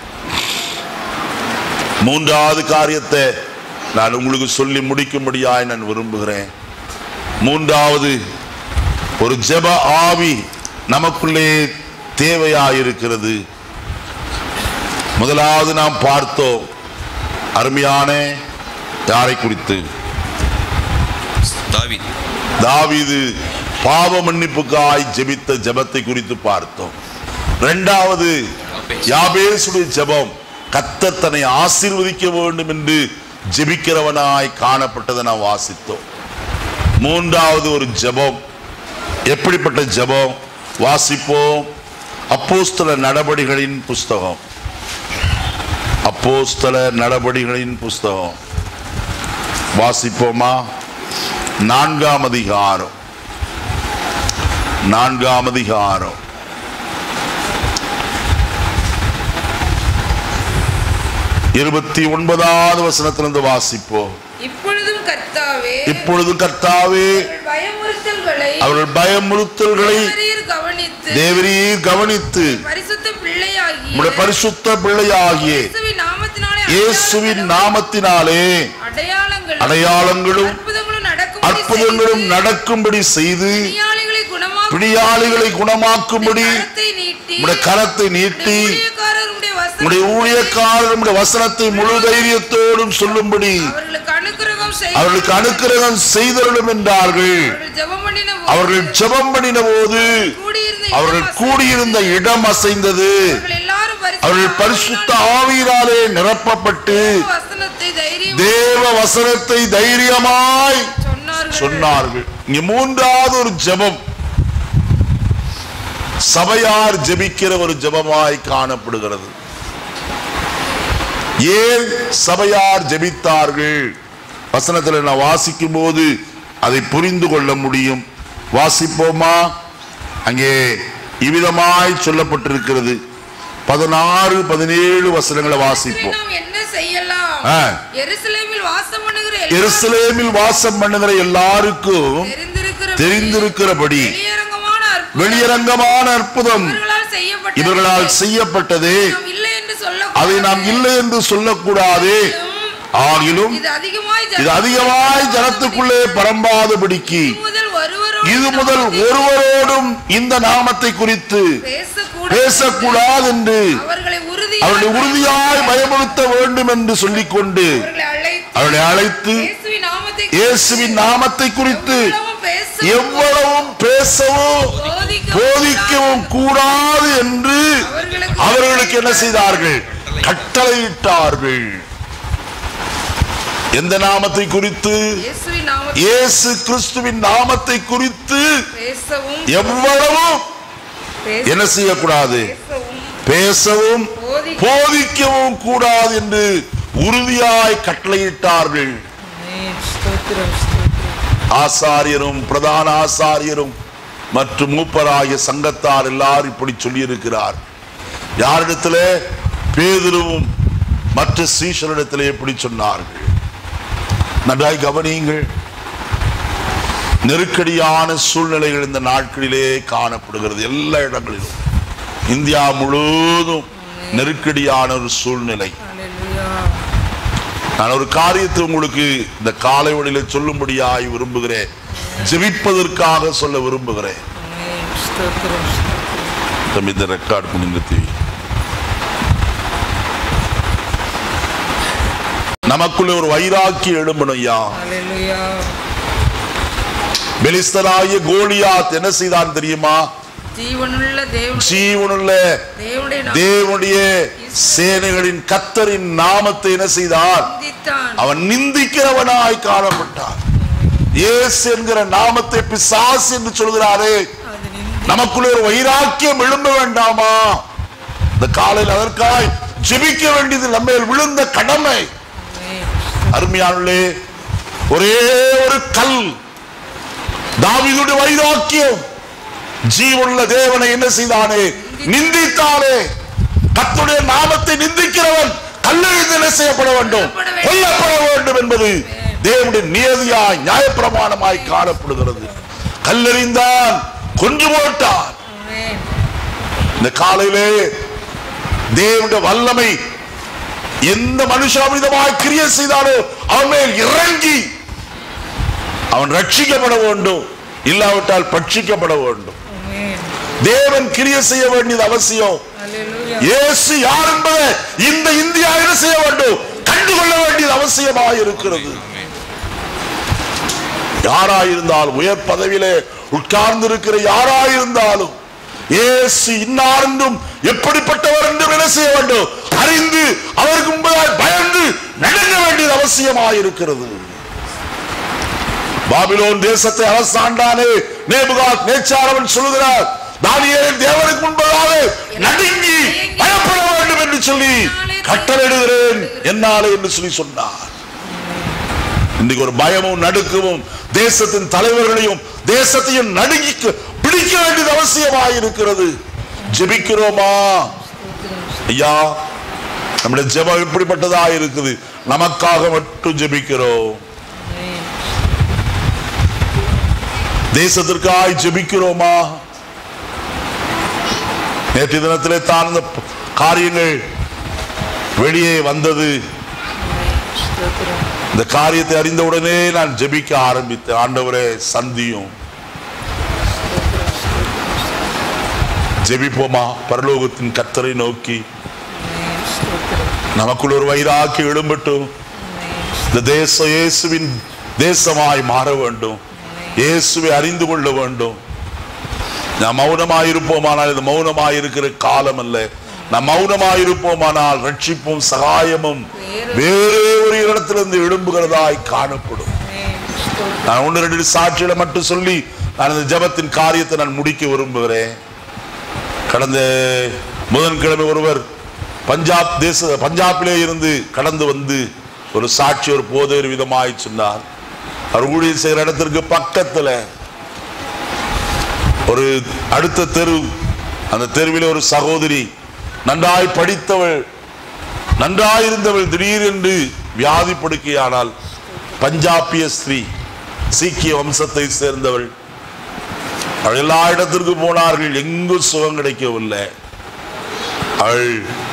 A: மூன்றாவது காரியத்தை நான் உங்களுக்கு சொல்லி முடிக்கும்படியாய் நான் விரும்புகிறேன். மூன்றாவது, ஒரு ஜெப ஆவி நமக்குள்ளே தேவையாயிருக்கிறது. முதலாவது நாம் பார்த்தோம், அருமையான யாரை குறித்து? தாவீது பாவ மன்னிப்புக்காய் ஜெபித்த ஜெபத்தை குறித்து பார்த்தோம். இரண்டாவது, யாபேசுடைய ஜெபம், கர்த்தர் தன்னை ஆசீர்வதிக்க வேண்டும் என்று ஜெபிக்கிறவனாய் காணப்பட்டதை நாம் வாசித்தோம். மூன்றாவது ஒரு ஜெபம், எப்படிப்பட்ட ஜெபம்? வாசிப்போம். அப்போஸ்தல நடபடிகளின் புஸ்தகம், அப்போஸ்தல நடபடிகளின் புஸ்தகம் வாசிப்போமா? 4ஆம் அதிகாரம், 4ஆம் அதிகாரம் 29வது வசனத்திலிருந்து வாசிப்போம்.
C: இப்பொழுதும்
A: கர்த்தாவே, அவர்கள் பயமுறுத்தல்களை தேவரீர் கவனித்து பரிசுத்த பிள்ளையாகிய இயேசுவின் நாமத்தினாலே அடையாளங்களும் அற்புதங்களும் நடக்கும்படி செய்து பிணியாளிகளை குணமாக்கும்படி கரத்தை நீட்டி உடைய ஊழியக்காரர் வசனத்தை முழு தைரியத்தோடும் சொல்லும்படி அவர்களுக்கு அனுக்கிரகம் செய்தருளும் என்றார்கள். அவர்கள் ஜெபம் பண்ணின போது அவர்கள் கூடியிருந்த இடம் அசைந்தது. அவர்கள் பரிசுத்த ஆவியினாலே நிரப்பப்பட்டு தேவ வசனத்தை தைரியமாய் சொன்னார்கள். இங்க மூன்றாவது ஒரு ஜெபம் சபையார் ஜெபிக்கிற ஒரு ஜெபமாய் காணப்படுகிறது. ஏன் சபையார் ஜெபித்தார்கள்? வசனத்தில் நான் வாசிக்கும் போது அதை புரிந்து கொள்ள முடியும். வாசிப்போமா? அங்கே இவ்விதமாய் சொல்லப்பட்டிருக்கிறது. 16, 17 வசனங்களை வாசிப்போம். எருசலேமில் வாசம் பண்ணுகிற எல்லாருக்கும் தெரிந்திருக்கிறபடி வெளியரங்கமான அற்புதம் இவர்களால் செய்யப்பட்டது. அதை நாம் இல்லை என்று சொல்லக்கூடாது. ஆகிலும் இது அதிகமாய் ஜனத்துக்குள்ளே பரம்பாதபடிக்கு இது முதல் ஒருவரோடும் இந்த நாமத்தை குறித்து பேசக்கூடாது என்று அவர்களை உறுதியாய் பயமுறுத்த வேண்டும் என்று சொல்லிக்கொண்டு அவர்களை அழைத்து இயேசுவின் நாமத்தை குறித்து எவ்வளவும் பேசவும் போதிக்கவும் கூடாது என்று அவர்களுக்கு என்ன செய்தார்கள்? கட்டளையிட்டார்கள். எந்த நாமத்தை குறித்து? இயேசு கிறிஸ்துவின் நாமத்தை குறித்து எவ்வளவும் என்ன செய்யக்கூடாது? பேசவும் போதிக்கவும் கூடாது என்று உறுதியாய் கட்டளையிட்டார்கள். ஆசாரியரும் பிரதான ஆசாரியரும் மற்றும் மூப்பராகிய சங்கத்தார் எல்லாரும் இப்படி சொல்லி இருக்கிறார். யாரிடத்திலே? பேதுருவும் மற்ற சீஷரிடத்திலே இப்படி சொன்னார்கள். நன்றாய் கவனியுங்கள். நெருக்கடியான சூழ்நிலைகள் இந்த நாட்களிலே காணப்படுகிறது. எல்லா இடங்களிலும் இந்தியா முழுவதும் நெருக்கடியான ஒரு சூழ்நிலை. நான் ஒரு காரியத்தை உங்களுக்கு இந்த காலை வழியில சொல்லும்படியாய் விரும்புகிறேன். ஜெபிப்பதற்காக சொல்ல விரும்புகிறேன். இந்த ரெக்கார்ட் பண்ணி நமக்குள்ள ஒரு வைராக்கியம் எழும்பணும். ஐயா, பெலிஸ்தராகிய கோலியாத் என்ன செய்தான் தெரியுமா? ஜீவனுள்ள தேவனுடைய சேனைகளின் கர்த்தரின் நாமத்தை என்ன செய்தார்? அவன் நிந்திக்கிறவனாய் காணப்பட்டான். இயேசு என்கிற நாமத்தை பிசாசு என்று சொல்கிறாரே, நமக்குள்ள ஒரு வைராக்கியம் எழும்ப வேண்டாமா? இந்த காலையில் அதற்காய் ஜெபிக்க வேண்டியது நம்ம விழுந்த கடமை. அருமையானே, ஒரே ஒரு கல் தாவீதுடைய வைராக்கியம் ஜீவனுள்ள தேவனை என்ன செய்தானே? நிந்தித்தானே. கர்த்தருடைய நாமத்தை நிந்திக்கிறவன் கல்லெறிந்து என்ன செய்யப்பட வேண்டும்? கொல்லப்பட வேண்டும் என்பது தேவனுடைய நியதியாய் நியாயப்பிரமாணமாய் காணப்படுகிறது. கல்லெறிந்தான், கொன்று போட்டான். இந்த காலையிலே தேவனுடைய வல்லமை எந்த மனுஷாவிதமாய் கிரியை செய்தாலோ அவன் மேல் இறங்கி அவன் ரட்சிக்கப்பட வேண்டும், இல்லாவிட்டால் பட்சிக்கப்பட வேண்டும். தேவன் கிரியை செய்ய வேண்டியது அவசியம். இயேசு யார் என்பதை இந்த இந்தியா என்ன செய்ய வேண்டும்? கண்டுகொள்ள வேண்டியது அவசியமாக இருக்கிறது. யாராயிருந்தாலும், உயர் பதவியிலே உட்கார்ந்து இருக்கிற யாராயிருந்தாலும், இயேசு இன்னார் என்றும் எப்படிப்பட்டவர் என்றும் என்ன செய்ய வேண்டும்? அறிந்து அவருக்கு முன்பதாய் பயந்து நடக்க வேண்டியது அவசியமாக இருக்கிறது. பாபிலோன் தேசத்தை அரசாண்டானே நேபுகாத்நேச்சார் அவன் சொல்லுகிறார், தானியேல் தேவனுக்கு முன்பதாக நடுங்கி பயப்பட வேண்டும் என்று சொல்லி கட்டளையிடுகிறேன் என்னாலே என்று சொல்லி சொன்னார். இன்றைக்கு ஒரு பயமும் நடுக்கமும் தேசத்தின் தலைவர்களையும் தேசத்தையும் நடுங்கி பிடிக்க வேண்டியது அவசியமாக இருக்கிறது. ஜெபிக்கிறோமா? ஐயா, நம்முடைய ஜெபம் எப்படிப்பட்டதா இருக்குது? நமக்காக மட்டும் ஜெபிக்கிறோம். தேசத்திற்காய் ஜெபிக்கிறோமா? நேற்று தினத்திலே தான் இந்த காரியங்கள் வெளியே வந்தது. இந்த காரியத்தை அறிந்தவுடனே நான் ஜெபிக்க ஆரம்பித்தேன். ஆண்டவரே சந்தியும். ஜெபிப்போமா? பரலோகத்தின் கர்த்தரை நோக்கி நமக்குள் ஒரு வைராக்கியம் எழும்பட்டும். இந்த தேசம் இயேசுவின் தேசமாய் மாற வேண்டும். இயேசுவை அறிந்து கொள்ள வேண்டும். நாம் மௌனமாயிருப்போமானால் இது மௌனமாயிருக்கிற காலம் அல்ல. நாம் மௌனமாயிருப்போமானால் ரட்சிப்பும் சகாயமும் வேறே ஒரு இடத்திலிருந்து எழும்புகிறதாய் காணப்படும். நான் 1-2 சாட்சிகளை மட்டும் சொல்லி நான் இந்த ஜெபத்தின் காரியத்தை நான் முடிக்க விரும்புகிறேன். கடந்த புதன்கிழமை ஒருவர் பஞ்சாபிலே இருந்து கடந்து வந்து ஒரு சாட்சி ஒரு போதேறு விதமாய் சொன்னார். அவர் ஊழியர் செய்கிற இடத்திற்கு பக்கத்துல ஒரு அடுத்த தெரு, அந்த தெருவில் ஒரு சகோதரி நன்றாய் படித்தவள், நன்றாயிருந்தவள் திடீரென்று வியாதி படுக்கையானால் பஞ்சாபிய ஸ்திரீ, சீக்கிய வம்சத்தை சேர்ந்தவள். அவள் எல்லா இடத்திற்கு போனார்கள், எங்கும் சுகம் கிடைக்கவில்லை. அவள்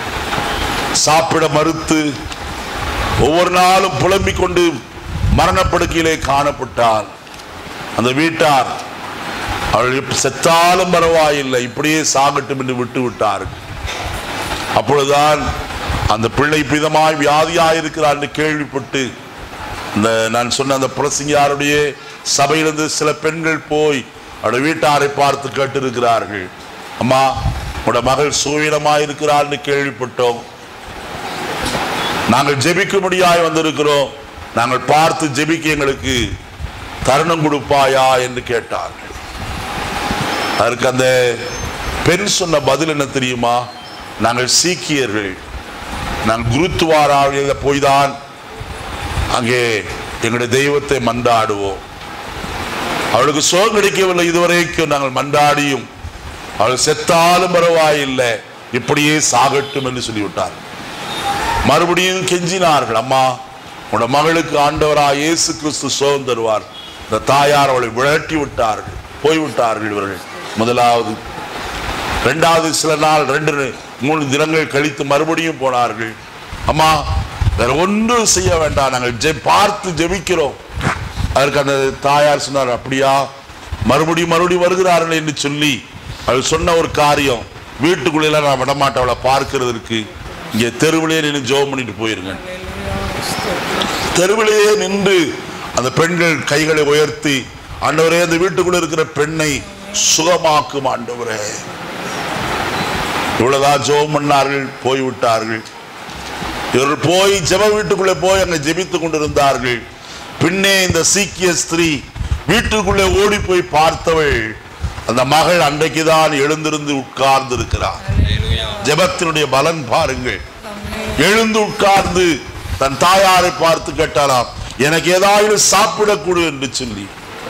A: சாப்பிட மறுத்து ஒவ்வொரு நாளும் புலம்பிக் கொண்டு மரணப்படுக்கையிலே காணப்பட்டால் அந்த வீட்டார் அவள் செத்தாலும் பரவாயில்லை, இப்படியே சாகட்டும் என்று விட்டு விட்டார்கள். அப்பொழுதுதான் அந்த பிள்ளை பிதமாய் வியாதியாயிருக்கிறார் என்று கேள்விப்பட்டு இந்த நான் சொன்ன அந்த பிரசங்கியாருடைய சபையிலிருந்து சில பெண்கள் போய் அவருடைய வீட்டாரை பார்த்து கேட்டிருக்கிறார்கள். அம்மா, உங்களோட மகள் சுவீனமாயிருக்கிறார் என்று கேள்விப்பட்டோம், நாங்கள் ஜெபிக்கும்படியாய் வந்திருக்கிறோம், நாங்கள் பார்த்து ஜெபிக்க எங்களுக்கு தருணம் கொடுப்பாயா என்று கேட்டார்கள். அதற்கு அந்த பெண் சொன்ன பதில் என்ன தெரியுமா? நாங்கள் சீக்கியர்கள், நாங்கள் குருத்துவாராவில் போய்தான் அங்கே எங்களுடைய தெய்வத்தை மன்றாடுவோம். அவளுக்கு சுகம் கிடைக்கவில்லை இதுவரைக்கும், நாங்கள் மன்றாடியும் அவள் செத்தாலும் பரவாயில்லை, இப்படியே சாகட்டும் என்று சொல்லிவிட்டார். மறுபடியும் கெஞ்சினார்கள், அம்மா உன்னோட மகளுக்கு ஆண்டவராய் இயேசு கிறிஸ்து சுகம் தருவார். இந்த தாயார் அவளை விரட்டி விட்டார்கள், போய்விட்டார்கள் இவர்கள். முதலாவது, இரண்டாவது சில நாள் 2-3 தினங்கள் கழித்து மறுபடியும் போனார்கள். அம்மா வேற ஒன்றும் செய்ய வேண்டாம், நாங்கள் பார்த்து ஜெபிக்கிறோம். அதற்கு அந்த தாயார் சொன்னார், அப்படியா, மறுபடியும் வருகிறார்கள் என்று சொல்லி அவள் சொன்ன ஒரு காரியம், வீட்டுக்குள்ள நான் விடமாட்டேன் அவளை பார்க்கிறதுக்கு, இங்கே தெருவிலே நின்று ஜெபம் பண்ணிட்டு போயிருங்க. தெருவிலேயே நின்று அந்த பெண்கள் கைகளை உயர்த்தி, ஆண்டவரே அந்த வீட்டுக்குள்ள இருக்கிற பெண்ணை சுகமாக்கும் ஆண்டவரே. இவ்வளவுதான் ஜெபம் பண்ணார்கள், போய்விட்டார்கள். இவர்கள் போய் ஜெப வீட்டுக்குள்ளே போய் அங்கே ஜெபித்துக் கொண்டிருந்தார்கள். பின்னே இந்த சீக்கிய ஸ்திரீ வீட்டுக்குள்ளே ஓடி போய் பார்த்தவள் அந்த மகள் அன்றைக்குதான் எழுந்திருந்து உட்கார்ந்து இருக்கிறார். ஜெபத்தினுடைய பலன் பாருங்கள். எழுந்து உட்கார்ந்து தன் தாயாரை பார்த்து கேட்டாலாம், எனக்கு ஏதாவது சாப்பிடக்கூடு என்று சொல்லி.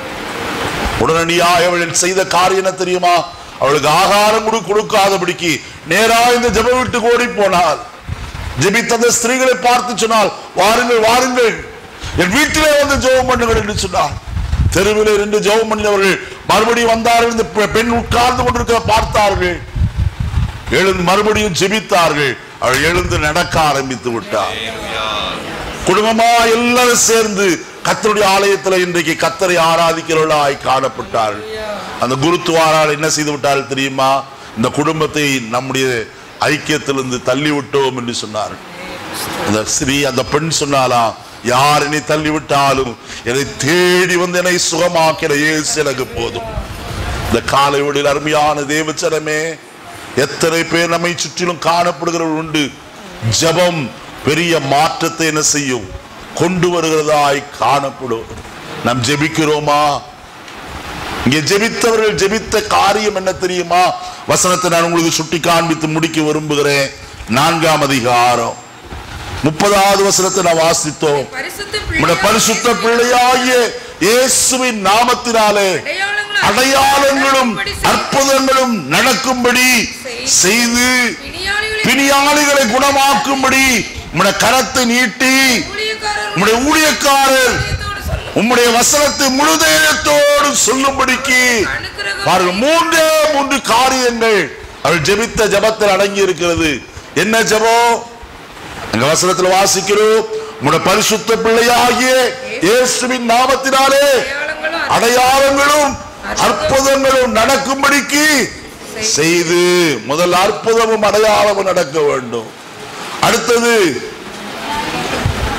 A: உடனடியாக அவள் செய்த காரியம் என்ன தெரியுமா? அவளுக்கு ஆகாரம் கொடுக்காதபடிக்கு நேரா இந்த ஜெப வீட்டுக்கு ஓடி போனாள். ஜெபித்த அந்த ஸ்திரீகளை பார்த்து சொன்னால், வாருங்கள் வாருங்கள், என் வீட்டிலே வந்து ஜெபம் பண்ணுங்கள் என்று சொன்னார். தெருவிலே இருந்து ஜெபம் பண்ணினவர்கள் மறுபடியும் வந்தார்கள். இந்த பெண் உட்கார்ந்து கொண்டிருக்க பார்த்தார்கள், எழுந்து மறுபடியும் ஜெபித்தார்கள். அவள் எழுந்து நடக்க ஆரம்பித்து விட்டார். குடும்பமா எல்லாரும் சேர்ந்து கர்த்தருடைய ஆலயத்தில் இன்றைக்கு கர்த்தரை ஆராதிக்கிறவர்களாய் காணப்பட்டார்கள். அந்த குருத்துவாரால் என்ன செய்து விட்டார்கள் தெரியுமா? இந்த குடும்பத்தை நம்முடைய ஐக்கியத்திலிருந்து தள்ளி விட்டோம் என்று சொன்னார்கள். அந்த ஸ்ரீ, அந்த பெண் சொன்னாலாம், யார் என்னை தள்ளிவிட்டாலும் என்னை தேடி வந்து என்னை சுகமாக்கிற இயேசு எனக்கு போதும். இந்த காலை வேளையில் அருமையான தேவச்சனமே, எத்தனை பேர் நம்மை சுற்றிலும் காணப்படுகிறவர்கள் உண்டு. ஜெபம் பெரிய மாற்றத்தை என்ன செய்யும்? கொண்டு வருகிறதாய் காணப்படும். நாம் ஜெபிக்கிறோமா? இங்கே ஜெபித்தவர்கள் ஜெபித்த காரியம் என்ன தெரியுமா? வசனத்தை நான் உங்களுக்கு சுட்டி காண்பித்து முடிக்க விரும்புகிறேன். 4ஆம் அதிகாரம் 30வது வசனத்தை நான் வாசித்தோம். பரிசுத்த பிள்ளையாகிய இயேசுவின் நாமத்தினாலே அடையாளங்களும் அற்புதங்களும் நடக்கும்படி செய்து பிணியாளிகளை குணமாக்கும்படி உம்முடைய கரத்தை நீட்டி உம்முடைய ஊழியக்காரர் உம்முடைய வசனத்தை முழுதையத்தோடு சொல்லும்படிக்கு பாருங்கள். 3 காரியங்கள் அவள் ஜெபித்த ஜெபத்தில் அடங்கி இருக்கிறது. என்ன ஜெபம்? எங்க வசனத்தில் வாசிக்கிறோம், உம்முடைய பரிசுத்த பிள்ளையாகிய இயேசுவின் நாமத்தினாலே அடையாளங்களும் அற்புதங்களும் நடக்கும்படிக்கு செய்து. முதல் அற்புதமும் அடையாளமும் நடக்க வேண்டும். அடுத்தது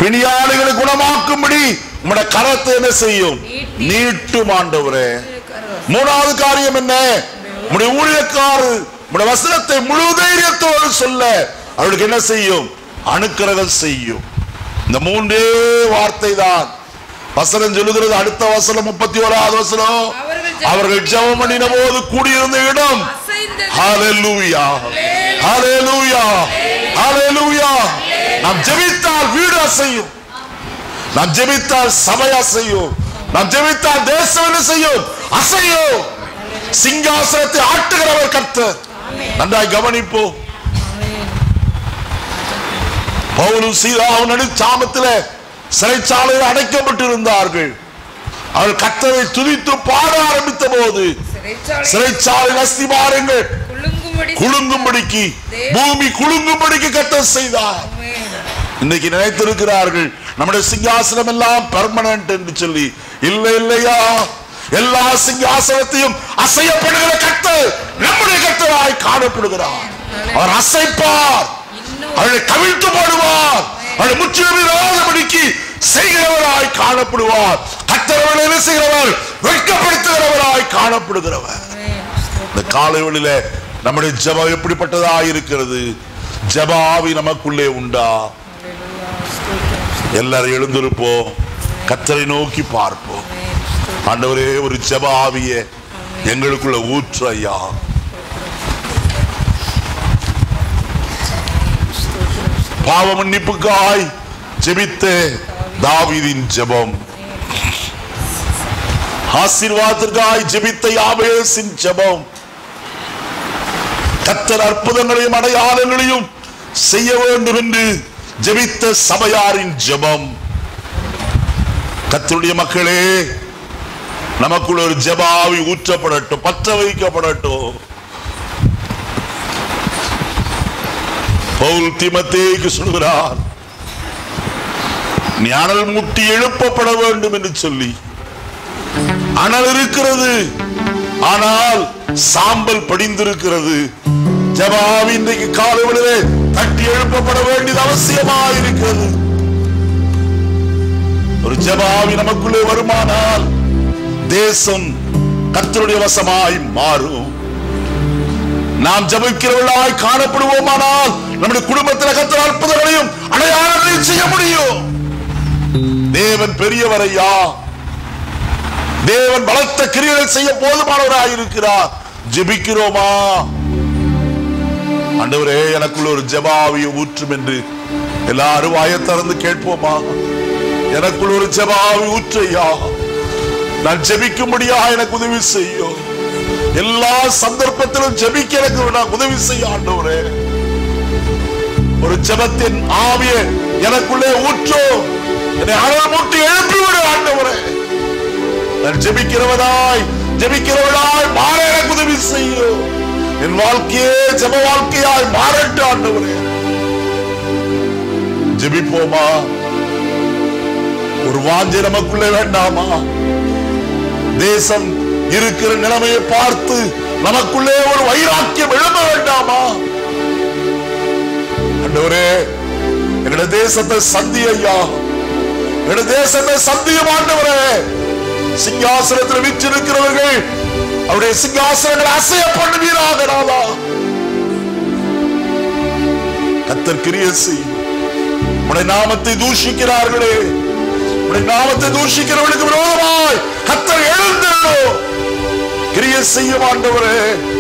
A: பிணியாளிகளை குணமாக்கும்படி உம்முடைய கரத்தை என்ன செய்யும்? நீட்டும் ஆண்டவரே. மூணாவது காரியம் என்ன? உம்முடைய ஊழியக்காரர் உம்முடைய வசனத்தை முழு தைரியத்தோடு சொல்ல அவளுக்கு என்ன செய்யும்? அனுக்கிரகம் செய்யும். இந்த மூன்றே வார்த்தை தான் வசனம் சொல்லுகிறது. அடுத்த வசனம் 31வது வசனம், அவர்கள் ஜெபம் பண்ணின போது கூடியிருந்த இடம் ஹல்லேலூயா, ஹல்லேலூயா, ஹல்லேலூயா. நாம் ஜெபித்தால் வீடு அசையும், நாம் ஜெபித்தால் சபை அசையும், நாம் ஜெபித்தால் தேசம் என்ன செய்யும்? அசையும். சிங்காசனத்தை ஆட்டுகிறவர் கர்த்தர். நன்றாய் கவனிப்போம். பவுலும் சீலாவும் நடுச்சாமத்தில் சிறைச்சாலையில் அடைக்கப்பட்டிருந்தார்கள். அவர்கள் கர்த்தரை துதித்து பாட ஆரம்பித்த போது சிறைச்சாலையில் அஸ்திபாரங்கள் குலுங்கும்படிக்கு, பூமி குலுங்கும்படிக்கு கர்த்தர் செய்தார். இன்னைக்கு நினைத்திருக்கிறார்கள் நம்முடைய சிங்காசனம் எல்லாம் பெர்மனன்ட் என்று சொல்லி. இல்லை, இல்லையா? எல்லா சிங்காசனத்தையும் அசையப்படுகிற கர்த்தர் நம்முடைய கர்த்தராய் காணப்படுகிறார். அவர் அசைப்பார், அவரை கவிழ்த்து போடுவார், அவரை முற்றிலும் விரோதபடிக்கு செய்கிறவராய் காணப்படுவார். கர்த்தர் என்ன செய்கிறவர்? வெட்கப்படுத்துகிறவராய் காணப்படுகிறவர். இந்த காலைவெளியில நம்முடைய ஜெபம் எப்படிப்பட்டதாய் இருக்கிறது? ஜெப ஆவி நமக்குள்ளே உண்டா? எல்லாரும் எழுந்திருப்போம், கர்த்தரை நோக்கி பார்ப்போம். ஆண்டவரே, ஒரு ஜெப ஆவியை எங்களுக்குள்ள ஊற்று ஐயா. பாவ மன்னிப்புக்காய் ஜெபித்த தாவீதின் ஜெபம், ஆசீர்வாதத்திற்காய் ஜெபித்த யாபேசின் ஜெபம், கர்த்தர் அற்புதங்களையும் அடையாளங்களையும் செய்ய வேண்டும் என்று ஜெபித்த சபையாரின் ஜெபம். கர்த்தருடைய மக்களே, நமக்குள்ள ஒரு ஜெப ஆவி ஊற்றப்படட்டும், பற்ற வைக்கப்படட்டும். பவுல் தீமோத்தேயுக்கு சொல்கிறார், நீ அனல் மூட்டி எழுப்பப்பட வேண்டும் என்று சொல்லி. அனல் இருக்கிறது, ஆனால் சாம்பல் படிந்திருக்கிறது. ஜெப ஆவி இன்றைக்கு காலையிலே தட்டி எழுப்பப்பட வேண்டியது அவசியமாக இருக்கிறது. ஒரு ஜெப ஆவி நமக்குள்ளே வருமானால் தேசம் கர்த்தருடைய வசமாய் மாறும். நாம் ஜெபிக்கிறவர்களாய் காணப்படுவோமானால் நம்முடைய குடும்பத்தில் கர்த்தர் அற்புதங்களையும் அடையாளங்களையும் செய்ய முடியும். தேவன் பெரியவரையா, தேவன் பலத்த கிரியைகள் செய்ய போதுமானவராய் இருக்கிறார். ஜெபிக்கிறோமா? ஆண்டவரே, எனக்குள்ள ஒரு ஜெப ஆவியை ஊற்றும் என்று எல்லாரும் வாயை திறந்து கேட்போமா? எனக்குள்ள ஒரு ஜெப ஆவி ஊற்றையா, நான் ஜெபிக்கும்படியா எனக்கு உதவி செய்யும். எல்லா சந்தர்ப்பத்திலும் ஜெபிக்க எனக்கு உதவி செய்ய ஆண்டவரே. ஒரு ஜெபத்தின் ஆவியை எனக்குள்ளே ஊற்றும், என்னை அனல் மூட்டி எழுப்பிவிடு ஆண்டவரே. நான் ஜெபிக்கிறவனாய் மாற எனக்கு உதவி செய்யும். என் வாழ்க்கையே ஜெப வாழ்க்கையாய் மாறட்டு ஆண்டவரே. ஜெபிப்போமா? ஒரு வாஞ்சை நமக்குள்ளே வேண்டாமா? தேசம் இருக்கிற நிலைமையை பார்த்து நமக்குள்ளே ஒரு வைராக்கியம் எழும்ப வேண்டாமா? ஆண்டவரே, எங்களுடைய தேசத்தை சந்தி ஐயா, எங்களுடைய தேசத்தை சந்தியும் ஆண்டவரே. சிங்காசனத்தில் வீற்றிருக்கிறவர்கள் அவருடைய சிங்காசனங்களை அசைய பண்ணுவீராக. கர்த்தர் கிரியை செய்யும். உடைய நாமத்தை தூஷிக்கிறார்களே, உடைய நாமத்தை தூஷிக்கிறவர்களுக்கு விரோதமாய் கர்த்தர் எழுந்தோ கிரியை செய்யும் ஆண்டவரே.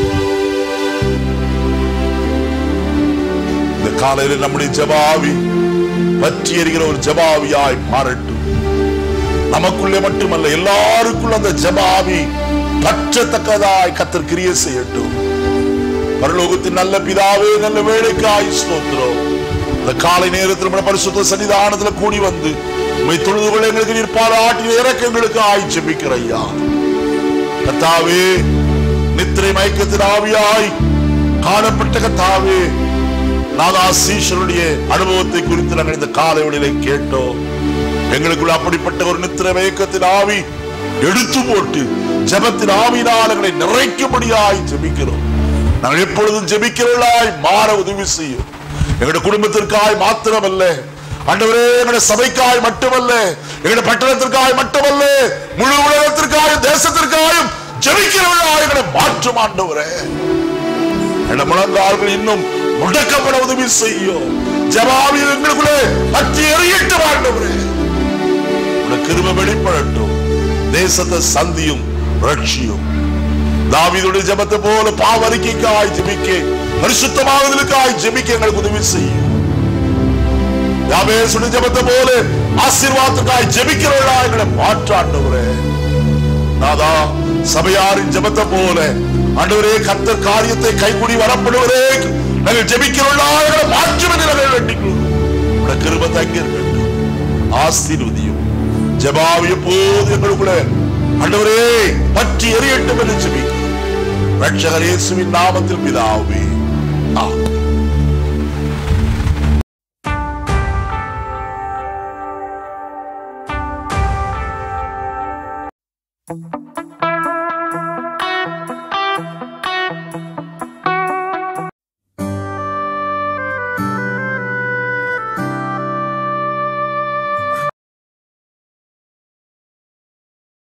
A: இந்த காலையில் நம்முடைய ஜெப ஆவி பற்றி எரிகிற ஒரு ஜெப ஆவியாய் மாறட்டும். நமக்குள்ளே மட்டுமல்ல, எல்லாருக்குள்ள அந்த ஜெப ஆவி பற்றத்தக்கதாய் கர்த்தர் கிரியை செய்யட்டும். பரலோகத்தின் நல்ல பிதாவே, நல்ல வேளைக்காய் ஸ்தோத்திரம். இந்த காலை நேரத்தில் நம்ம பரிசுத்த சன்னிதானத்தில் கூடி வந்து உம்மை தொழுது கொள்ள எங்களுக்கு நீர் பாராட்டின இரக்கங்களுக்கு ஆய் ஜெபிக்கிற ஐயா. கர்த்தாவே, நித்திரை மயக்கத்தின் ஆவியாய் காணப்பட்ட கர்த்தாவே, நாதாசீஷருடைய அனுபவத்தை குறித்து நாங்கள் இந்த காலை வேளையிலே கேட்டோம். எங்களுக்குள்ள அப்படிப்பட்ட ஒரு நித்திரை மயக்கத்தின் ஆவி எடுத்து போட்டு ஜெபத்தின் ஆவியினால் எங்களை நிறைக்கும்படியாய் ஜெபிக்கிறோம். நாங்கள் எப்பொழுதும் ஜெபிக்கிறவர்களாய் மாற உதவி செய்யும். எங்களுடைய குடும்பத்திற்காய் மாத்திரமல்ல, ஆண்டவரே, எங்களுடைய சபைக்காய் மட்டுமல்ல, எங்களுடைய பட்டணத்திற்காய் மட்டுமல்ல, முழு உலகத்திற்காயும் தேசத்திற்காயும் ஜெபிக்கிறவர்களாய் எங்களை மாற்றும் ஆண்டவரே. எங்களுடைய முழங்கால்கள் இன்னும் முடக்கப்பட உதவி செய்யும். ஜெபாவில் எங்களுக்குள்ளே பற்றி எறியட்டும் ஆண்டவரே. உடைய கிருபை வெளிப்படட்டும். தேசத்தை சந்தியும், ரட்சியும். தாவீதுடைய ஜெபத்தை போல பாவ அறிக்கைக்காய் ஜெபிக்க, பரிசுத்தமாவதற்காய் ஜெபிக்க எங்களுக்கு உதவி செய்யும். யாபேசுடைய ஜெபத்தை போல ஆசீர்வாதத்துக்காய் ஜெபிக்கிறவர்களாய் எங்களை மாற்ற ஆண்டவரே. நாதா, சபையாரின் ஜெபத்தை போல ஆண்டவரே, கர்த்தர் காரியத்தை கைகூடி வரப்படுவதே நாங்கள் ஜெபிக்கிறவர்களாய் எங்களை மாற்றும் என்று நாங்கள் வேண்டிக்கிறோம். உடைய கிருபை தங்கி இருக்கட்டும். ஆசீர்வதியும். ஜெபாவை எப்போது எங்களுக்குள்ள ஆண்டவரே பற்றி எரியட்டும் என்று ஜெபிக்கிறோம். ரட்சகர் இயேசுவின் நாமத்தில் பிதாவே, ஆமென்.